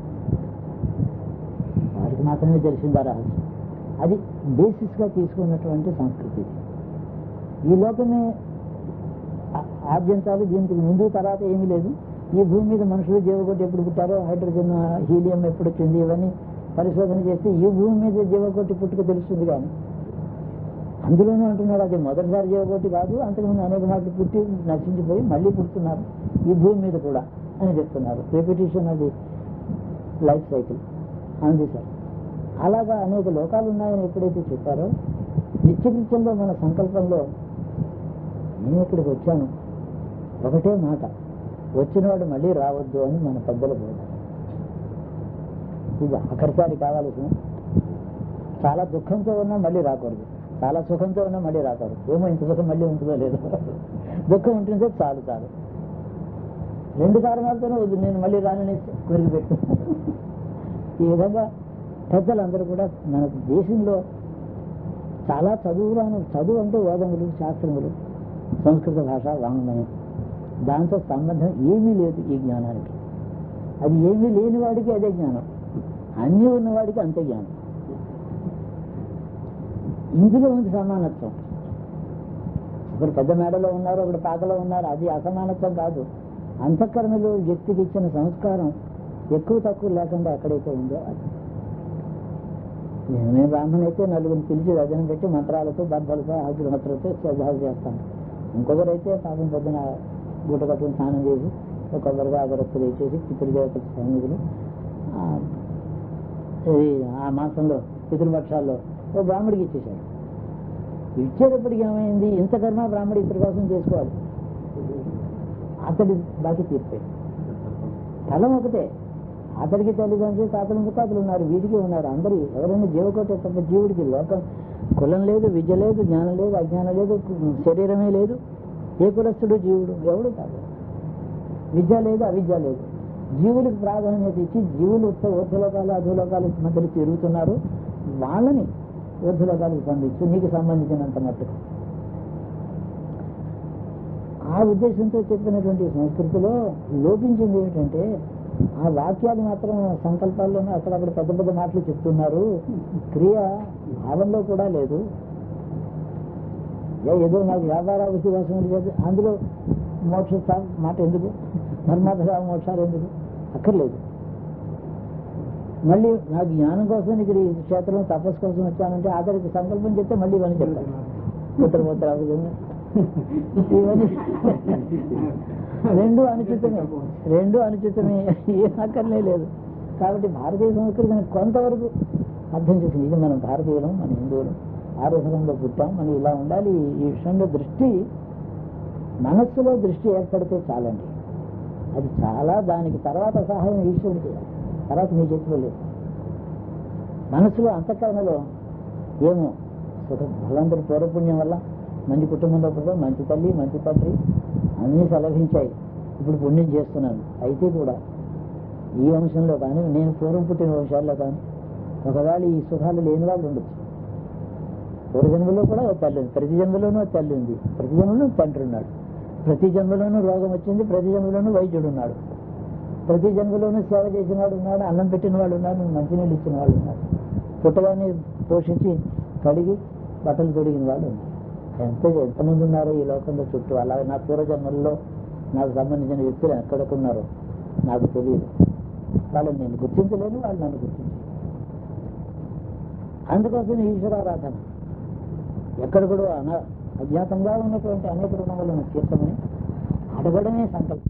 వారికి మాత్రమే తెలిసిందా రహస్యం. అది బేసిస్గా తీసుకున్నటువంటి సంస్కృతి. ఈ లోకమే ఆద్యంతాలు, దీనికి ముందు తర్వాత ఏమీ లేదు. ఈ భూమి మీద మనుషులు జీవకోటి ఎప్పుడు పుట్టారో, హైడ్రోజన్ హీలియం ఎప్పుడు వచ్చింది, ఇవన్నీ పరిశోధన చేస్తే ఈ భూమి మీద జీవకోటి పుట్టుక తెలుస్తుంది. కానీ అందులోనూ అంటున్నాడు అది మొదటిసారి జీవకోటి కాదు, అంతకుముందు అనేక మాటలు పుట్టి నశించిపోయి మళ్ళీ పుడుతున్నారు ఈ భూమి మీద కూడా అని చెప్తున్నారు. రిపిటేషన్ అది లైఫ్ సైకిల్ అంది సార్. అలాగా అనేక లోకాలు ఉన్నాయని ఎప్పుడైతే చెప్పారో నిత్యకృత్యంలో మన సంకల్పంలో నేను ఇక్కడికి వచ్చాను ఒకటే మాట, వచ్చినవాడు మళ్ళీ రావద్దు అని మన పెద్దల బోధ. ఇది ఆఖరిసారి కావాల్సిన. చాలా దుఃఖంతో ఉన్నా మళ్ళీ రాకూడదు, చాలా సుఖంతో ఉన్నా మళ్ళీ రాకూడదు. ఏమో ఇంత సుఖం మళ్ళీ ఉంటుందో లేదో, దుఃఖం ఉంటుందో చాలు చాలు. రెండు కారణాలతోనే వద్దు నేను మళ్ళీ రానని కోరిక పెట్టుకున్నాను. ఈ విధంగా పెద్దలందరూ కూడా మన దేశంలో చాలా చదువురాను, చదువు అంటే వేదములు, శాస్త్రములు, సంస్కృత భాష, వాంగ్మయం, దాంతో సంబంధం ఏమీ లేదు ఈ జ్ఞానానికి. అది ఏమీ లేని వాడికి అదే జ్ఞానం, అన్నీ ఉన్నవాడికి అంతే జ్ఞానం. ఇందులో ఉంది సమానత్వం. ఒకడు పెద్ద మేడలో ఉన్నారు, ఒకడు పాకలో ఉన్నారు, అది అసమానత్వం కాదు. అంతఃకరణలో వ్యక్తికి ఇచ్చిన సంస్కారం ఎక్కువ తక్కువ లేకుండా ఎక్కడైతే ఉందో అది. నేను బ్రాహ్మణ అయితే నలుగురిని పిలిచి రజనం పెట్టి మంత్రాలతో బద్దలతో ఆకులతో శ్రద్ధాలు చేస్తాను. ఇంకొకరైతే పాపం పొద్దున గుట్ట కట్టుకుని స్నానం చేసి ఒక కొబ్బరిగా అగరత్తులు వేసేసి పితృదేవత సన్నిధులు ఆ మాసంలో పితృపక్షాల్లో ఓ బ్రాహ్మడికి ఇచ్చేశాడు. ఇచ్చేటప్పటికి ఏమైంది, ఇంత కర్మ బ్రాహ్మడి ఇతర కోసం చేసుకోవాలి, అతడి బాకి తీర్పాడు. ఫలం ఒకటే, అతడికి తల్లిదండ్రులు తాతలు ముత్తాతలు ఉన్నారు, వీడికి ఉన్నారు, అందరూ ఎవరైనా జీవకోటి తప్ప జీవుడికి లోకం కులం లేదు, విద్య లేదు, జ్ఞానం లేదు, అజ్ఞానం లేదు, శరీరమే లేదు. ఏ కులస్తుడు జీవుడు ఎవడు కాదు. విద్య లేదు, అవిద్య లేదు. జీవులకు ప్రాధాన్యత ఇచ్చి జీవులు ఉత్తర ఊర్ధ్వలోకాలు అధోలోకాల మధ్యలో తిరుగుతున్నారు, వాళ్ళని ఊర్ధ్వలోకాలకు పంపించు నీకు సంబంధించినంత మట్టుకు. ఆ ఉద్దేశంతో చెప్పినటువంటి సంస్కృతిలో లోపించింది ఏమిటంటే ఆ వాక్యాలు మాత్రం సంకల్పాల్లోనే అక్కడక్కడ పెద్ద పెద్ద మాటలు చెప్తున్నారు, క్రియ భావంలో కూడా లేదు. ఏదో నాకు వ్యాపార విశ్వాసం చేసి అందులో మోక్ష మాట ఎందుకు, ధర్మాధ మోక్షాలు ఎందుకు అక్కర్లేదు. మళ్ళీ నాకు జ్ఞానం కోసం ఇక్కడ ఈ క్షేత్రంలో తపస్సు కోసం వచ్చానంటే అతడికి సంకల్పం చెప్తే మళ్ళీ ఇవన్నీ చెప్తాను. ఉత్తర ఉత్తర ఇవన్నీ రెండు అనుచితమే, రెండు అనుచితమే, ఏం అక్కర్లే లేదు. కాబట్టి భారతీయ సంస్కృతిని కొంతవరకు అర్థం చేసింది. ఇది మనం భారతీయులం, మన హిందువులు, ఆరోగ్యంలో పుట్టాం, మనం ఇలా ఉండాలి. ఈ విషయంలో దృష్టి, మనస్సులో దృష్టి ఏర్పడితే చాలండి. అది చాలా, దానికి తర్వాత సహాయం ఈశ్వరుడు చేయాలి, తర్వాత మీ చేతిలో లేదు. మనస్సులో అంతఃకరణలో ఏమో సుఖ వాళ్ళందరూ పూర్వపుణ్యం వల్ల మంచి కుటుంబంలో పుట్టాం, మంచి తల్లి మంచి తండ్రి అన్నీ లభించాయి, ఇప్పుడు పుణ్యం చేస్తున్నాను. అయితే కూడా ఈ వంశంలో కానీ నేను పూర్వం పుట్టిన వంశాల్లో కానీ ఒకవేళ ఈ సుఖాలు లేని వాళ్ళు ఉండొచ్చు. పూర్వజన్మలో కూడా ఒక తల్లి ఉంది, ప్రతి జన్మలోనూ ఒక తల్లి ఉంది, ప్రతి జన్మలో తండ్రి ఉన్నాడు, ప్రతి జన్మలోనూ రోగం వచ్చింది, ప్రతి జన్మలోనూ వైద్యుడు ఉన్నాడు, ప్రతి జన్మలోనూ సేవ చేసిన వాడు ఉన్నాడు, అన్నం పెట్టిన వాడు ఉన్నాడు, మంచినీళ్ళు ఇచ్చిన వాడు ఉన్నాడు, పుట్టగానే పోషించి కడిగి బట్టలు తొడిగిన వాడు ఉన్నాడు. ఎంత ఎంతమంది ఉన్నారో ఈ లోకంలో చుట్టూ. అలాగే నా పూర్వజన్మల్లో నాకు సంబంధించిన వ్యక్తులు ఎక్కడికున్నారో నాకు తెలియదు. వాళ్ళని నేను గుర్తించలేను, వాళ్ళు నన్ను గుర్తించలేదు. అందుకోసం ఈశ్వరారాధన ఎక్కడ కూడా అన అజ్ఞాతంగా ఉన్నటువంటి అనేక రుణములను తీర్చమని అడగడమే సంకల్పం.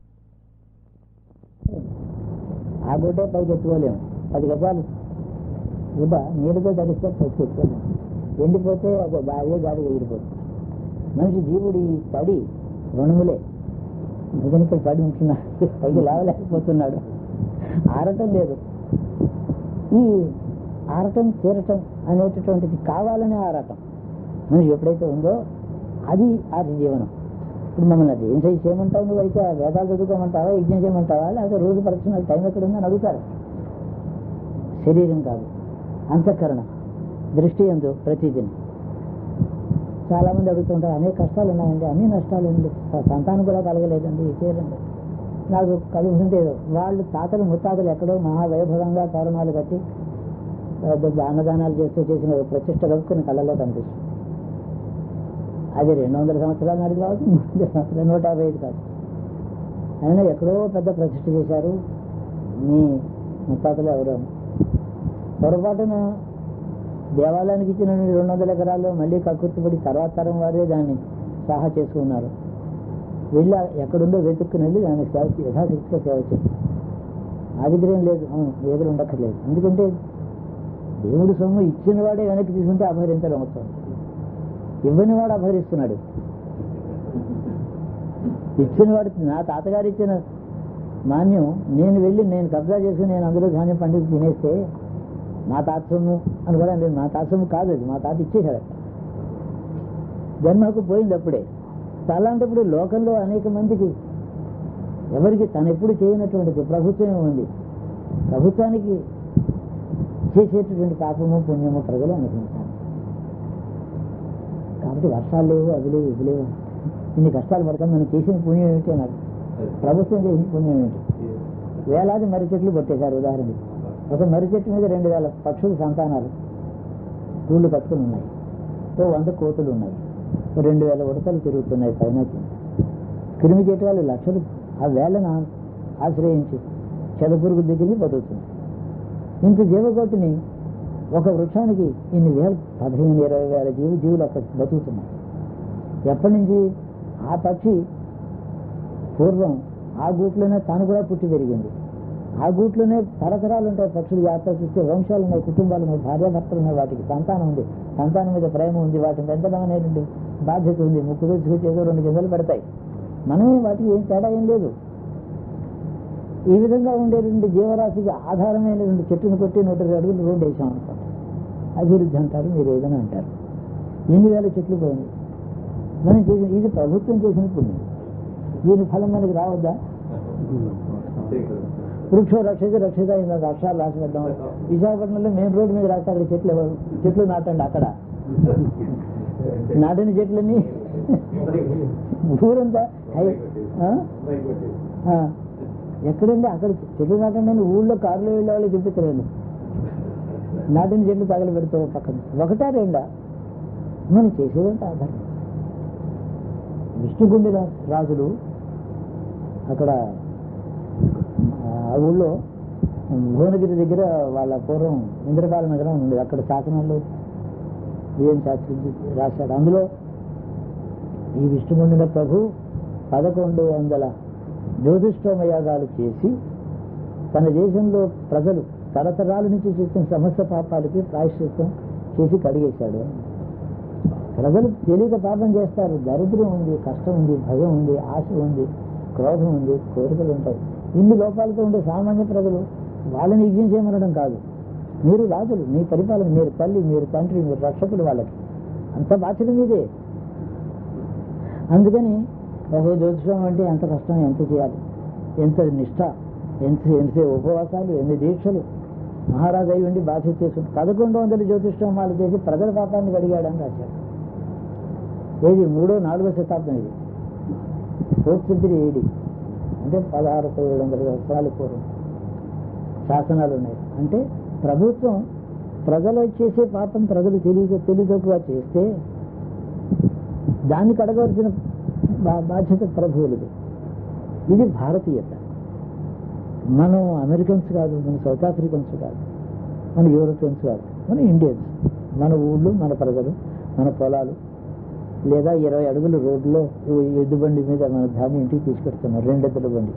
ఆ గుడ్డే పైకి ఎత్తుకోలేము. పది గజాలు గుడ్డ నీళ్ళతో తడిస్తే పైకి ఎత్తుకోలేము. ఎండిపోతే ఒక బాగా గాడి ఎగిరిపోతుంది. మనిషి జీవుడు ఈ తడి రుణములే. అందుకని ఇక్కడ పడి ఉంటున్నాడు, పైకి లాగలేకపోతున్నాడు. ఆరటం లేదు. ఈ ఆరటం తీరటం అనేటటువంటిది కావాలనే ఆరాటం మనిషి ఎప్పుడైతే ఉందో అది ఆర్య జీవనం. ఇప్పుడు మమ్మల్ని అది ఏం చేయమంటావు, నువ్వు అయితే వేదాలు చదువుకోమంటావా, యజ్ఞం చేయమంటావా, లేకపోతే రోజు పరీక్ష టైం ఎక్కడ ఉందని అడుగుతారు. శరీరం కాదు, అంతఃకరణ, దృష్టి ఎందు ప్రతిదిని. చాలా మంది అడుగుతుంటారు, అనేక కష్టాలు ఉన్నాయండి, అన్ని నష్టాలు అండి, సంతానం కూడా కలగలేదండి, చేయరండి. నాకు కలుగుతుంటే వాళ్ళు తాతలు ముత్తాతలు ఎక్కడో మహావైభవంగా తోరణాలు కట్టి అన్నదానాలు చేస్తూ చేసిన ప్రతిష్ట కలుపుకుని కళ్ళలో కనిపిస్తుంది. అది రెండు వందల సంవత్సరాల నాటిది కావచ్చు, మూడు వందల సంవత్సరాలు, నూట యాభై ఐదు కాదు. అయినా ఎక్కడో పెద్ద ప్రతిష్ట చేశారు మీ ముత్తాతలు ఎవరో. పొరపాటున దేవాలయానికి ఇచ్చిన రెండు వందల ఎకరాల్లో మళ్ళీ కక్కుర్తిపడి తర్వాత తరం వారే దాన్ని సాహా చేసుకున్నారు. వెళ్ళి ఎక్కడుండో వెతుక్కుని వెళ్ళి దాన్ని సేవ యథాశక్తిగా సేవ చేయాలి. ఆ దగ్గర ఏం లేదు, అవును దగ్గర ఉండక్కర్లేదు. ఎందుకంటే దేవుడు సొమ్ము ఇచ్చిన వాడే వెనక్కి తీసుకుంటే అపహరించడం అవుతుంది. ఇవ్వని వాడు అపహరిస్తున్నాడు. ఇచ్చిన వాడు, నా తాతగారు ఇచ్చిన మాన్యం నేను వెళ్ళి నేను కబ్జా చేసుకుని నేను అందులో ధాన్యం పండుగ తినేస్తే మా తాత సొమ్ము అని కూడా లేదు. మా తాత సొమ్ము కాదు, అది మా తాత ఇచ్చేశాడు. జన్మకు పోయింది అప్పుడే. అలాంటప్పుడు లోకంలో అనేక మందికి ఎవరికి తను ఎప్పుడు చేయనటువంటిది ప్రభుత్వమే ఉంది. ప్రభుత్వానికి చేసేటటువంటి పాపము పుణ్యము ప్రజలు అనుభవించాలి. కాబట్టి వర్షాలు లేవు, అవి లేవు, ఇవి లేవు, ఇన్ని కష్టాలు పడతాం. మనం చేసిన పుణ్యం ఏమిటి అన్నారు. ప్రభుత్వం చేసిన పుణ్యం ఏమిటి? వేలాది మర్రి చెట్లు కొట్టేశారు. ఉదాహరణకి ఒక మర్రి చెట్టు మీద రెండు వేల పక్షుల సంతానాలు గూళ్ళు కట్టుకుని ఉన్నాయి. ఓ వంద కోతులు ఉన్నాయి, రెండు వేల ఉడతలు తిరుగుతున్నాయి పైన. క్రిమి కీటకాలు లక్షలు ఆ వేళను ఆశ్రయించి చెదపురుగు దగ్గరికి బతుకుతుంది. ఇంత జీవకోటిని ఒక వృక్షానికి ఇన్ని వేల పదిహేను ఇరవై వేల జీవి జీవులు అక్కడ బతుకుతున్నాయి. ఎప్పటి నుంచి? ఆ పక్షి పూర్వం ఆ గూట్లోనే తాను కూడా పుట్టి పెరిగింది. ఆ గూట్లోనే తరతరాలు ఉంటాయి. పక్షులు జాగ్రత్త చూస్తే వంశాలు ఉన్నాయి, కుటుంబాలు ఉన్నాయి, భార్యాభర్తలు ఉన్నాయి, వాటికి సంతానం ఉంది, సంతానం మీద ప్రేమ ఉంది, వాటిని పెంచడం అనేటువంటి బాధ్యత ఉంది. ముక్కు తెచ్చుకొచ్చి ఏదో రెండు గింజలు పెడతాయి. మనమే వాటికి ఏం తేడా ఏం లేదు. ఈ విధంగా ఉండేటువంటి జీవరాశికి ఆధారమైనటువంటి చెట్టును కొట్టి నూట ఇరవై అడుగులు రోడ్డు వేసాం అనుకోండి, అభివృద్ధి అంటారు, మీరు ఏదైనా అంటారు. ఎన్ని వేల చెట్లు పోయింది. మనం చేసిన ఇది ప్రభుత్వం చేసిన పుణ్యం. దీని ఫలం మనకి రావద్దా? వృక్షో రక్షిత రక్షిత అయిన అక్షరాలు రాసి పెట్టడం. విశాఖపట్నంలో మెయిన్ రోడ్డు మీద రాస్తే అక్కడ చెట్లు ఎవరు చెట్లు నాటండి. అక్కడ నాటిన చెట్లని ఊరంతా ఎక్కడండి అక్కడ చెట్లు నాటండి అని ఊళ్ళో కారులో వెళ్ళే వాళ్ళు చూపించలేదు. నాటిన చెట్లు తగలు పెడుతూ పక్కన ఒకటా రెండా మనం చేసేదంటే ఆధారం. విష్ణుగుండి రాజులు అక్కడ ఆ ఊళ్ళో భువనగిరి దగ్గర వాళ్ళ పూర్వం ఇంద్రపాల నగరం ఉంది. అక్కడ శాసనాలు బిఎం శాస్త్రి రాశాడు. అందులో ఈ విష్ణుగుండిన ప్రభు పదకొండు వందల జ్యోతిష్ఠోమయాగాలు చేసి తన దేశంలో ప్రజలు తరతరాల నుంచి చేసిన సమస్త పాపాలకి ప్రాయశ్చిత్తం చేసి కడిగేశాడు. ప్రజలు తెలియక పాపం చేస్తారు. దరిద్రం ఉంది, కష్టం ఉంది, భయం ఉంది, ఆశ ఉంది, క్రోధం ఉంది, కోరికలు ఉంటాయి. ఇన్ని లోపాలతో ఉండే సామాన్య ప్రజలు వాళ్ళని యజ్ఞం చేయమనడం కాదు. మీరు రాజులు, మీ పరిపాలన, మీరు తల్లి, మీరు తండ్రి, మీరు రక్షకులు, వాళ్ళకి అంత బాధ్యత మీదే. అందుకని ఒక జ్యోతిషం అంటే ఎంత కష్టం, ఎంత చేయాలి, ఎంత నిష్ఠ, ఎంత ఎంతసేపు ఉపవాసాలు, ఎన్ని దీక్షలు. మహారాజు అయి ఉండి బాధ్యత చేసుకుంటూ పదకొండు వందల జ్యోతిష్ఠోమాలు చేసి ప్రజల పాపాన్ని కడిగాడని రాశాడు. ఏది మూడో నాలుగో శతాబ్దం ఇది, ఫోర్త్ సెంచరీ ఏడి, అంటే పదహారు ఏడు వందల సంవత్సరాలు పూర్వం శాసనాలు ఉన్నాయి. అంటే ప్రభుత్వం ప్రజలు చేసే పాపం ప్రజలు తెలియ తెలియదక్కువ చేస్తే దాన్ని కడగవలసిన బా- బాధ్యత ప్రభువులది. ఇది భారతీయత. మనం అమెరికన్స్ కాదు, మన సౌత్ ఆఫ్రికన్స్ కాదు, మన యూరోపియన్స్ కాదు, మన ఇండియన్స్. మన ఊళ్ళు, మన ప్రజలు, మన పొలాలు, లేదా ఇరవై అడుగుల రోడ్లో ఎద్దు బండి మీద మన దాన్ని ఇంటికి తీసుకెడుతున్నారు, రెండెద్దుల బండి.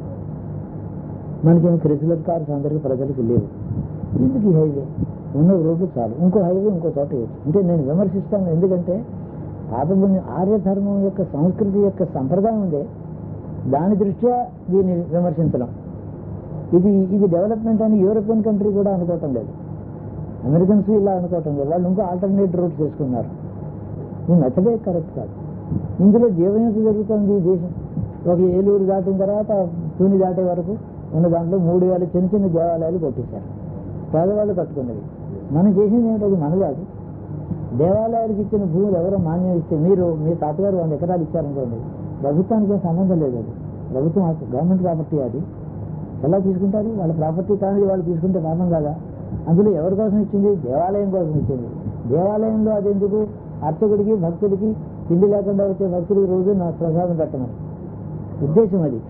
మనకేమో క్రిస్లర్ కార్స్ అందరికీ ప్రజలకు లేవు. ఎందుకు ఈ హైవే? ఉన్న రోడ్డు చాలు, ఇంకో హైవే ఇంకో చోట వేయచ్చు. అంటే నేను విమర్శిస్తాను, ఎందుకంటే పాపపుణ్యం ఆర్యధర్మం యొక్క సంస్కృతి యొక్క సంప్రదాయం ఉందే, దాని దృష్ట్యా దీన్ని విమర్శించడం. ఇది ఇది డెవలప్మెంట్ అని యూరోపియన్ కంట్రీ కూడా అనుకోవటం లేదు, అమెరికన్స్ ఇలా అనుకోవటం లేదు. వాళ్ళు ఇంకో ఆల్టర్నేట్ రూట్స్ చేసుకున్నారు. ఈ మెథడే కరెక్ట్ కాదు. ఇందులో జీవహింస జరుగుతుంది ఈ దేశం. ఒక ఏలూరు దాటిన తర్వాత తూని దాటే వరకు ఉన్న దాంట్లో మూడు వేల చిన్న చిన్న దేవాలయాలు కొట్టేశారు, పేదవాళ్ళు కట్టుకున్నవి. మనం చేసింది ఏమిటి? అది మన కాదు. దేవాలయాలకు ఇచ్చిన భూములు ఎవరో మాన్యం ఇస్తే, మీరు మీ తాతగారు వంద ఎకరాలు ఇచ్చారనుకోండి, ప్రభుత్వానికి ఏం సంబంధం లేదు. అది ప్రభుత్వం గవర్నమెంట్ ప్రాపర్టీ. అది ఎలా తీసుకుంటారు? వాళ్ళ ప్రాపర్టీ కానీ వాళ్ళు తీసుకుంటే పాపం కదా. అందులో ఎవరి కోసం ఇచ్చింది? దేవాలయం కోసం ఇచ్చింది. దేవాలయంలో అది ఎందుకు? అర్చకుడికి, భక్తుడికి, తిండి లేకుండా వచ్చే భక్తుడికి రోజు నా ప్రసాదం పెట్టమని ఉద్దేశం. అది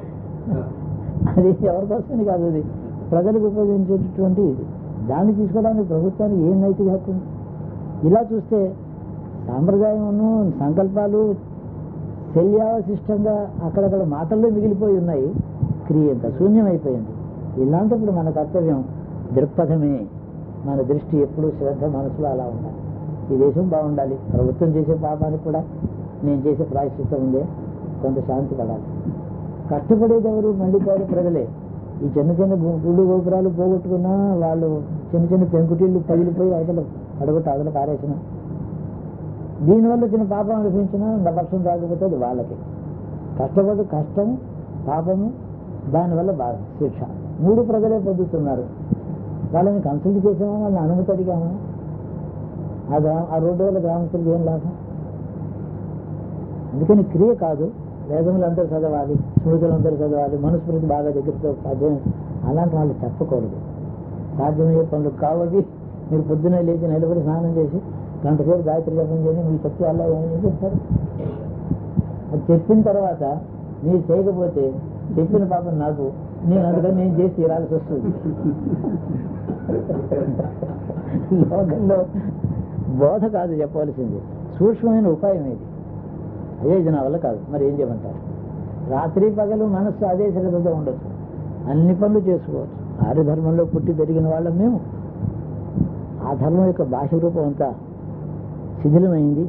అది ఎవరి కోసమని కాదు, అది ప్రజలకు ఉపయోగించేటటువంటి ఇది. దాన్ని తీసుకోవడానికి ప్రభుత్వానికి ఏం నైతిక హక్కు ఉంది? ఇలా చూస్తే సాంప్రదాయమును సంకల్పాలు శల్యావశిష్టంగా అక్కడక్కడ మాటల్లో మిగిలిపోయి ఉన్నాయి, క్రియ అంతా శూన్యమైపోయింది. ఇలాంటప్పుడు మన కర్తవ్యం దృక్పథమే. మన దృష్టి ఎప్పుడూ శ్రద్ధ మనసులో అలా ఉండాలి. ఈ దేశం బాగుండాలి. ప్రభుత్వం చేసే పాపానికి కూడా నేను చేసే ప్రాయశ్చిత్తం ఉందే, కొంత శాంతి పడాలి. కష్టపడేది ఎవరు? మండిపోయే ప్రజలే. ఈ చిన్న చిన్న గు- గుళ్ళు గోపురాలు పోగొట్టుకున్నా, వాళ్ళు చిన్న చిన్న పెంకుటిళ్ళు పగిలిపోయి అవతల అడగొట్టు అవతల పారేసిన, దీనివల్ల చిన్న పాపం అనిపించినా నా వర్షం రాకపోతే అది వాళ్ళకి. కష్టపడు కష్టం, పాపము, దానివల్ల బాధ, శిక్ష, మూడు ప్రజలే పొందుతున్నారు. వాళ్ళని కన్సల్ట్ చేసామా? వాళ్ళని అనుమతి అడిగామా? ఆ గ్రామ ఆ రోడ్డు వల్ల గ్రామస్తులకు ఏం లాభం? అందుకని క్రియ కాదు, వేదములందరూ చదవాలి, స్మృతులందరూ చదవాలి, మనుస్మృతి బాగా దగ్గరతో సాధ్యం. అలాంటి వాళ్ళు చెప్పకూడదు. సాధ్యమయ్యే పనులు కావవి. మీరు పొద్దున్నే లేచి నిలబడి స్నానం చేసి గంట సేపు గాయత్రి జపం చేసి మీకు చెప్తే అలా ఏం చేస్తారు? అది చెప్పిన తర్వాత మీరు చేయకపోతే చెప్పిన పాపం నాకు, నేను అందుకని నేను చేసి తీరాల్సి వస్తుంది. లోకంలో బోధ కాదు చెప్పవలసింది, సూక్ష్మమైన ఉపాయం ఇది. అదే ఇది నా వల్ల కాదు, మరి ఏం చేయమంటారు? రాత్రి పగలు మనస్సు అదే శ్రద్ధతో ఉండొచ్చు, అన్ని పనులు చేసుకోవచ్చు. ఆర్య ధర్మంలో పుట్టి పెరిగిన వాళ్ళం మేము. ఆ ధర్మం యొక్క భాష రూపం అంతా శిథిలమైంది.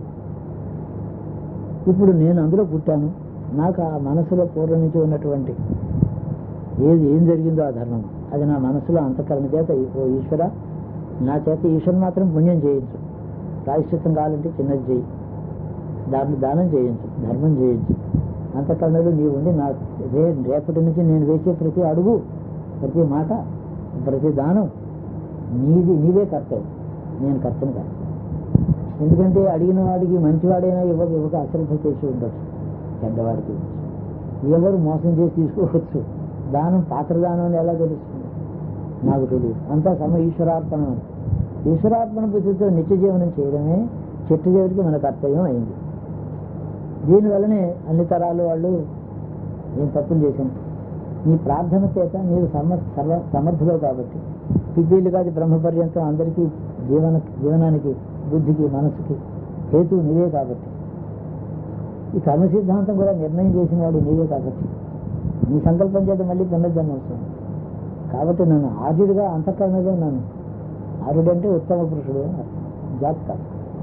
ఇప్పుడు నేను అందులో పుట్టాను. నాకు ఆ మనసులో పూర్వం నుంచి ఉన్నటువంటి ఏది ఏం జరిగిందో ఆ ధర్మం, అది నా మనసులో అంతఃకరణ చేత, ఓ ఈశ్వర, నా చేత ఈశ్వరుని మాత్రం పుణ్యం చేయించు. ప్రాయశ్చిత్తం కావాలంటే చిన్నది చేయి, దాన్ని దానం చేయించు, ధర్మం చేయించు. అంతఃకరణలో నీవు ఉండి నా రే రేపటి నుంచి నేను వేసే ప్రతి అడుగు, ప్రతి మాట, ప్రతి దానం నీది, నీవే కర్తవ్యం, నేను కర్తను కాదు. ఎందుకంటే అడిగిన వాడికి మంచివాడైనా ఇవ్వక ఇవ్వక అశ్రద్ధ చేసి ఉండొచ్చు, చెడ్డవాడికి ఎవరు మోసం చేసి తీసుకోవచ్చు. దానం పాత్రదానం అని ఎలా తెలుస్తుంది? నాకు తెలియదు. అంతా సమ ఈశ్వరార్పణ. ఈశ్వరార్పణ బుద్ధితో నిత్య జీవనం చేయడమే చెట్టు జీవికి మన కర్తవ్యం అయింది. దీనివల్లనే అన్ని తరాలు వాళ్ళు ఏం తప్పులు చేశాను. నీ ప్రార్థన చేత నీవు సమ సర్వ సమర్థులో కాబట్టి, పిబ్బీలు కాదు బ్రహ్మ పర్యంతం అందరికీ జీవన జీవనానికి, బుద్ధికి, మనసుకి హేతు నీవే కాబట్టి, ఈ కర్మ సిద్ధాంతం కూడా నిర్ణయం చేసిన వాడు నీవే కాబట్టి, నీ సంకల్పం చేత మళ్ళీ పునర్జన్మ వస్తుంది. కాబట్టి నన్ను ఆర్యుడిగా అంతఃకరణలో నన్ను, ఆర్యుడు అంటే ఉత్తమ పురుషుడు జాతి కాదు.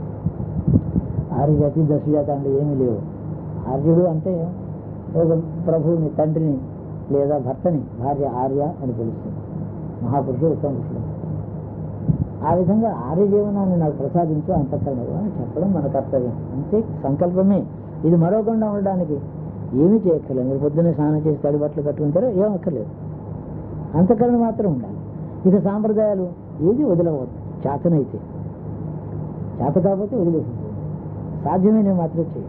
ఆర్య జాతి దశ జాతి అంటే ఏమీ లేవు. ఆర్యుడు అంటే ఒక ప్రభువుని, తండ్రిని లేదా భర్తని భార్య ఆర్య అని పిలుస్తుంది. మహాపురుషుడు ఉత్తమ పురుషుడు. ఆ విధంగా ఆర్య జీవనాన్ని నాకు ప్రసాదించు అంతఃకరణలో అని చెప్పడం మన కర్తవ్యం. అంతే, సంకల్పమే. ఇది మరోకుండా ఉండడానికి ఏమీ చేయక్కర్లేదు. మీరు పొద్దున్నే స్నానం చేసి తడి బట్టలు కట్టుకుంటారో ఏం అక్కర్లేదు, అంతఃకరణ మాత్రం ఉండాలి. ఇక సాంప్రదాయాలు ఏది వదలవద్దు. చేతనైతే, చేత కాకపోతే వదిలేసేది. సాధ్యమైన మాత్రం చేయండి.